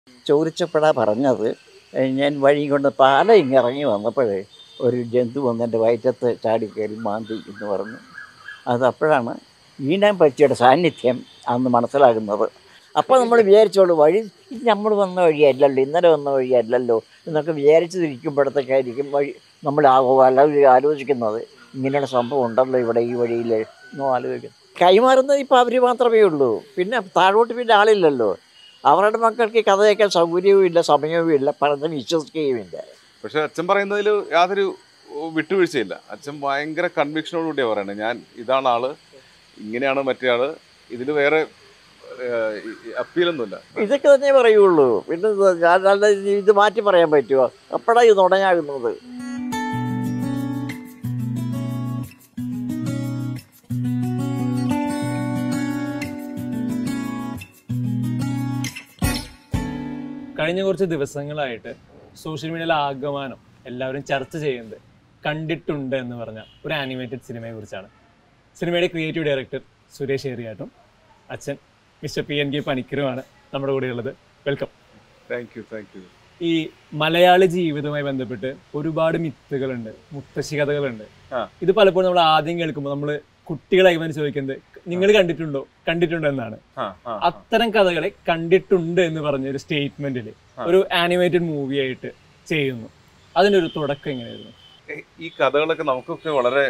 ചോദിച്ചപ്പോഴാണ് പറഞ്ഞത്, ഞാൻ വഴി കൊണ്ട് പാല ഇറങ്ങി വന്നപ്പോഴേ ഒരു ജന്തു വന്ന് എൻ്റെ വയറ്റത്ത് ചാടിക്കയറി മാന്തി എന്ന് പറഞ്ഞു. അത് അപ്പോഴാണ് ഈനാൻ പറ്റിയുടെ സാന്നിധ്യം അന്ന് മനസ്സിലാകുന്നത്. അപ്പോൾ നമ്മൾ വിചാരിച്ചോളൂ വഴി ഇത് നമ്മൾ വന്ന വഴിയല്ലല്ലോ, ഇന്നലെ വന്ന വഴിയല്ലല്ലോ എന്നൊക്കെ വിചാരിച്ചിരിക്കുമ്പോഴത്തേക്കായിരിക്കും വഴി നമ്മൾ ആലോചിക്കുന്നത് ഇങ്ങനെയുള്ള സംഭവം ഉണ്ടല്ലോ ഇവിടെ ഈ വഴിയിൽ എന്നോ ആലോചിക്കും. കൈമാറുന്നത് ഇപ്പോൾ അവർ മാത്രമേ ഉള്ളൂ, പിന്നെ താഴോട്ട് പിന്നെ ആളില്ലല്ലോ. അവരുടെ മക്കൾക്ക് കഥ കേൾക്കാൻ സൗകര്യവും ഇല്ല, സമയവും ഇല്ല, പറഞ്ഞ് വിശ്വസിക്കുകയുമില്ല. പക്ഷെ അച്ഛൻ പറയുന്നതിൽ യാതൊരു വിട്ടുവീഴ്ചയില്ല. അച്ഛൻ ഭയങ്കര കൺവിക്ഷനോടുകൂടിയാണ് പറയുന്നത്, ഞാൻ ഇതാണ് ആള്, ഇങ്ങനെയാണ് മറ്റേ ആള്, ഇതിൽ വേറെ അപ്പീലൊന്നുമില്ല. ഇതൊക്കെ തന്നെ പറയുള്ളൂ. പിന്നെ ഞാൻ ഇത് മാറ്റി പറയാൻ പറ്റുമോ? അപ്പോഴാണ് ഇത് നുണയാകുന്നത്. കഴിഞ്ഞ കുറച്ച് ദിവസങ്ങളായിട്ട് സോഷ്യൽ മീഡിയയിലെ ആഗമനം എല്ലാവരും ചർച്ച ചെയ്യുന്നത് കണ്ടിട്ടുണ്ട് എന്ന് പറഞ്ഞ ഒരു ആനിമേറ്റഡ് സിനിമയെ കുറിച്ചാണ്. സിനിമയുടെ ക്രിയേറ്റീവ് ഡയറക്ടർ സുരേഷ് ഏറിയാട്ടും അച്ഛൻ മിസ്റ്റർ P.N.K പണിക്കറുമാണ് നമ്മുടെ കൂടെയുള്ളത്. വെൽക്കം. Thank you. ഈ മലയാളി ജീവിതവുമായി ബന്ധപ്പെട്ട് ഒരുപാട് മിത്തുകളുണ്ട്, മുത്തശ്ശി കഥകളുണ്ട്. ഇത് പലപ്പോഴും നമ്മൾ ആദ്യം കേൾക്കുമ്പോൾ നമ്മൾ കുട്ടികളായി ചോദിക്കുന്നത് നിങ്ങൾ കണ്ടിട്ടുണ്ടോ എന്നാണ്. അത്തരം കഥകളെ കണ്ടിട്ടുണ്ട് എന്ന് പറഞ്ഞ ഒരു സ്റ്റേറ്റ്മെന്റിൽ ഒരു ആനിമേറ്റഡ് മൂവി ആയിട്ട് ചെയ്യുന്നു. അതിന്റെ ഒരു തുടക്കം എങ്ങനെയായിരുന്നു? ഈ കഥകളൊക്കെ നമുക്കൊക്കെ വളരെ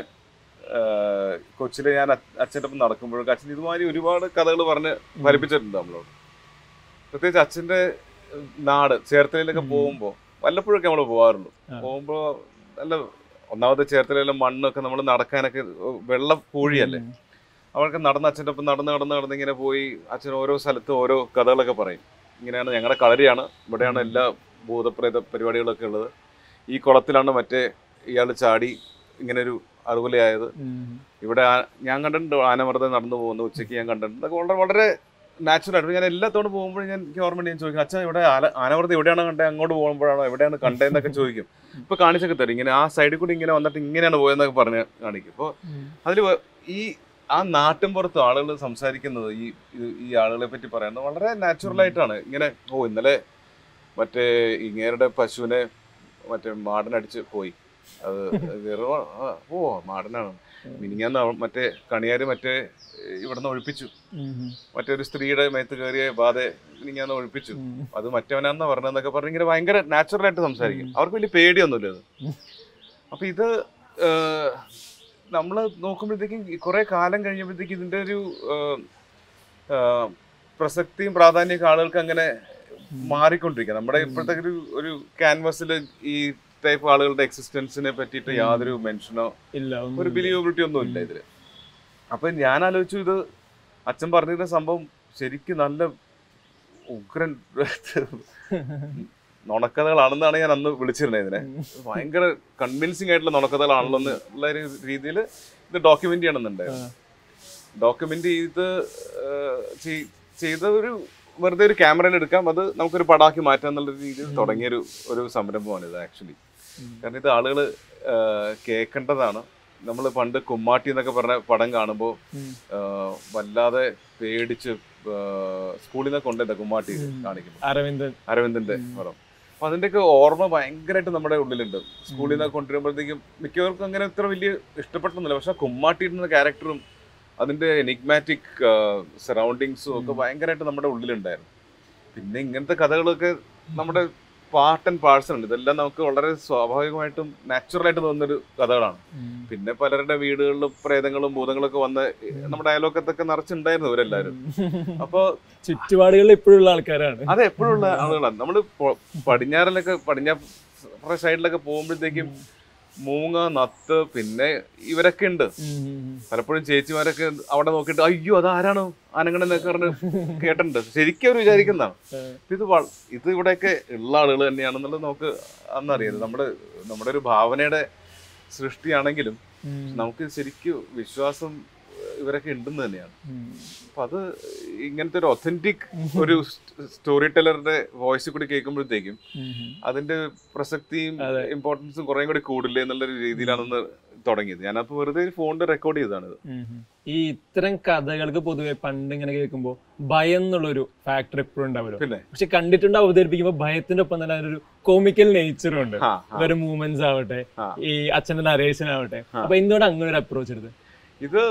കൊച്ചിലെ ഞാൻ അച്ഛൻ്റെ ഒപ്പം നടക്കുമ്പോഴൊക്കെ അച്ഛൻ ഇതുമാതിരി ഒരുപാട് കഥകൾ പറഞ്ഞ് ഫലിപ്പിച്ചിട്ടുണ്ട് നമ്മളോട്. പ്രത്യേകിച്ച് അച്ഛൻ്റെ നാട് ചേർത്തലയിലൊക്കെ പോകുമ്പോൾ വല്ലപ്പോഴൊക്കെ നമ്മൾ പോകാറുള്ളൂ. പോകുമ്പോൾ നല്ല ഒന്നാമത്തെ ചേർത്തലയിലെ മണ്ണൊക്കെ നമ്മൾ നടക്കാനൊക്കെ വെള്ളം പൂഴിയല്ലേ, അവർക്ക് നടന്ന് അച്ഛൻ്റെ ഒപ്പം നടന്ന് ഇങ്ങനെ പോയി അച്ഛൻ ഓരോ സ്ഥലത്തും ഓരോ കഥകളൊക്കെ പറയും. ഇങ്ങനെയാണ് ഞങ്ങളുടെ കളരിയാണ്, ഇവിടെയാണ് എല്ലാ ഭൂതപ്രേത പരിപാടികളൊക്കെ ഉള്ളത്, ഈ കുളത്തിലാണ് മറ്റേ ഇയാൾ ചാടി ഇങ്ങനൊരു അതുപോലെയായത്, ഇവിടെ ഞാൻ കണ്ടിട്ടുണ്ട് ആനമർദ്ദം നടന്നു പോകുന്നു, ഉച്ചയ്ക്ക് ഞാൻ കണ്ടിട്ടുണ്ട്. അതൊക്കെ വളരെ വളരെ നാച്ചുറലായിട്ട് ഞാൻ എല്ലാത്തോടും പോകുമ്പോഴും എനിക്ക് ഓർമ്മ ഞാൻ ചോദിക്കും, അച്ഛൻ ഇവിടെ ആനമർദ്ദം എവിടെയാണ് കണ്ടത്, അങ്ങോട്ട് പോകുമ്പോഴാണോ എവിടെയാണ് കണ്ടതെന്നൊക്കെ ചോദിക്കും. ഇപ്പോൾ കാണിച്ചൊക്കെ തരും, ഇങ്ങനെ ആ സൈഡിൽ കൂടി ഇങ്ങനെ വന്നിട്ട് ഇങ്ങനെയാണ് പോയതെന്നൊക്കെ പറഞ്ഞ് കാണിക്കും. അപ്പോൾ അതിൽ ഈ ആ നാട്ടിൻപുറത്ത് ആളുകൾ സംസാരിക്കുന്നത് ഈ ആളുകളെ പറ്റി പറയുന്നത് വളരെ നാച്ചുറലായിട്ടാണ്. ഇങ്ങനെ ഇന്നലെ മറ്റേ ഇങ്ങേരുടെ പശുവിനെ മറ്റേ മാടനടിച്ച് പോയി, അത് മാടനാണ്, മിനിങ്ങാന്ന് മറ്റേ കണിയാര് മറ്റേ ഇവിടുന്ന് ഒഴിപ്പിച്ചു, മറ്റൊരു സ്ത്രീയുടെ മേത്ത് കയറിയ ബാധ മിനിങ്ങാന്ന് ഒഴിപ്പിച്ചു, അത് മറ്റവനാന്നാ പറഞ്ഞതെന്നൊക്കെ പറഞ്ഞ് ഇങ്ങനെ ഭയങ്കര നാച്ചുറലായിട്ട് സംസാരിക്കും. അവർക്ക് വലിയ പേടിയൊന്നുമില്ല അത്. അപ്പൊ ഇത് നമ്മൾ നോക്കുമ്പോഴത്തേക്കും കുറെ കാലം കഴിഞ്ഞപ്പോഴത്തേക്കും ഇതിന്റെ ഒരു പ്രസക്തിയും പ്രാധാന്യമൊക്കെ ആളുകൾക്ക് അങ്ങനെ മാറിക്കൊണ്ടിരിക്കുക. നമ്മുടെ ഇപ്പോഴത്തെ ഒരു ക്യാൻവാസിൽ ഈ ടൈപ്പ് ആളുകളുടെ എക്സിസ്റ്റൻസിനെ പറ്റിയിട്ട് യാതൊരു മെൻഷനോ ഇല്ല, ഒരു ബിലീവബിലിറ്റി ഒന്നും ഇല്ല ഇതില്. അപ്പൊ ഞാൻ ആലോചിച്ചു, ഇത് അച്ഛൻ പറഞ്ഞിരുന്ന സംഭവം ശരിക്കും നല്ല ഉഗ്രൻ നുണക്കഥകളാണെന്നാണ് ഞാൻ അന്ന് വിളിച്ചിരുന്നത്. ഇതിനെ ഭയങ്കര കൺവിൻസിങ് ആയിട്ടുള്ള നുണക്കഥകളാണല്ലോ എന്നുള്ള ഒരു രീതിയിൽ ഇത് ഡോക്യുമെന്റ് ചെയ്യണമെന്നുണ്ടായിരുന്നു. ഡോക്യുമെന്റ് ചെയ്ത വെറുതെ ഒരു ക്യാമറയിൽ എടുക്കാം, അത് നമുക്കൊരു പടാക്കി മാറ്റാം എന്നുള്ള രീതിയിൽ തുടങ്ങിയൊരു സംരംഭമാണ് ഇത് ആക്ച്വലി. കാരണം ഇത് ആളുകൾ കേൾക്കേണ്ടതാണ്. നമ്മൾ പണ്ട് കുമ്മാട്ടി എന്നൊക്കെ പറഞ്ഞ പടം കാണുമ്പോൾ വല്ലാതെ പേടിച്ച് സ്കൂളിൽ നിന്ന് കൊണ്ടുവരുന്ന കുമ്മാട്ടി കാണിക്കുമ്പോൾ അരവിന്ദന്റെ പടം, അപ്പൊ അതിന്റെയൊക്കെ ഓർമ്മ ഭയങ്കരമായിട്ട് നമ്മുടെ ഉള്ളിലുണ്ട്. സ്കൂളിൽ നിന്ന് കൊണ്ടുവരുമ്പോഴത്തേക്കും മിക്കവർക്കും അങ്ങനെ ഇത്ര വലിയ ഇഷ്ടപ്പെട്ടൊന്നുമില്ല, പക്ഷെ കുമ്മാട്ടിയുടെ ക്യാരക്ടറും അതിന്റെ എനിഗ്മാറ്റിക് സറൗണ്ടിങ്സും ഒക്കെ ഭയങ്കരമായിട്ട് നമ്മുടെ ഉള്ളിലുണ്ടായിരുന്നു. പിന്നെ ഇങ്ങനത്തെ കഥകളൊക്കെ നമ്മുടെ പാർട്ട് ആൻഡ് പാഴ്സൺ ഉണ്ട്. ഇതെല്ലാം നമുക്ക് വളരെ സ്വാഭാവികമായിട്ടും നാച്ചുറലായിട്ട് തോന്നുന്നൊരു കഥകളാണ്. പിന്നെ പലരുടെ വീടുകളിലും പ്രേതങ്ങളും ഭൂതങ്ങളൊക്കെ വന്ന് നമ്മുടെ അയലോക്കത്തൊക്കെ നിറച്ചുണ്ടായിരുന്നു ഇവരെല്ലാരും. അപ്പൊ ചുറ്റുപാടുകളിൽ എപ്പോഴുള്ള ആൾക്കാരാണ്. അതെ, എപ്പോഴുള്ള ആളുകളാണ്. നമ്മള് പടിഞ്ഞാറ് സൈഡിലൊക്കെ പോകുമ്പോഴത്തേക്കും മൂങ്ങ, നത്ത്, പിന്നെ ഇവരൊക്കെ ഉണ്ട്. പലപ്പോഴും ചേച്ചിമാരൊക്കെ അവിടെ നോക്കിയിട്ട് അയ്യോ അതാരാണ് ആനങ്ങണെന്നൊക്കെ പറഞ്ഞ് കേട്ടിട്ടുണ്ട്. ശരിക്കും അവർ വിചാരിക്കുന്നതാണ് ഇത് ഇവിടെയൊക്കെ ഉള്ള ആളുകൾ തന്നെയാണെന്നുള്ളത് നമുക്ക് അന്നറിയാം. നമ്മുടെ ഒരു ഭാവനയുടെ സൃഷ്ടിയാണെങ്കിലും നമുക്ക് ശരിക്കും വിശ്വാസം ഇവരൊക്കെ ഉണ്ടെന്ന് തന്നെയാണ്. അപ്പൊ അത് ഇങ്ങനത്തെ ഒരു ഒത്തന്റിക് ഒരു സ്റ്റോറി ടെല്ലറുടെ വോയിസ് കൂടി കേൾക്കുമ്പോഴത്തേക്കും അതിന്റെ പ്രസക്തിയും ഇമ്പോർട്ടൻസും കുറേ കൂടി കൂടില്ലേ എന്നുള്ളൊരു രീതിയിലാണെന്ന് തുടങ്ങിയത്. ഞാനപ്പോൾ വെറുതെ ഫോണിൽ റെക്കോർഡ് ചെയ്തതാണിത്. ഈ ഇത്തരം കഥകൾക്ക് പൊതുവെ പണ്ട് ഇങ്ങനെ കേൾക്കുമ്പോൾ ഭയം എന്നുള്ളൊരു ഫാക്ടർ എപ്പോഴും ഉണ്ടാവുമല്ലോ. പിന്നെ പക്ഷെ കണ്ടിട്ടുണ്ട് അവതരിപ്പിക്കുമ്പോൾ ഭയത്തിന്റെ ഒപ്പം തന്നെ അതിനൊരു കോമിക്കൽ നേച്ചറും ഉണ്ട്. ഒരു മൂവ്മെന്റ്സ് ആവട്ടെ, ഈ അച്ഛന്റെ നരേഷൻ ആവട്ടെ. അപ്പൊ എന്തുകൊണ്ട് അങ്ങനെ ഒരു അപ്രോച്ച് എടുത്ത്? ഇത്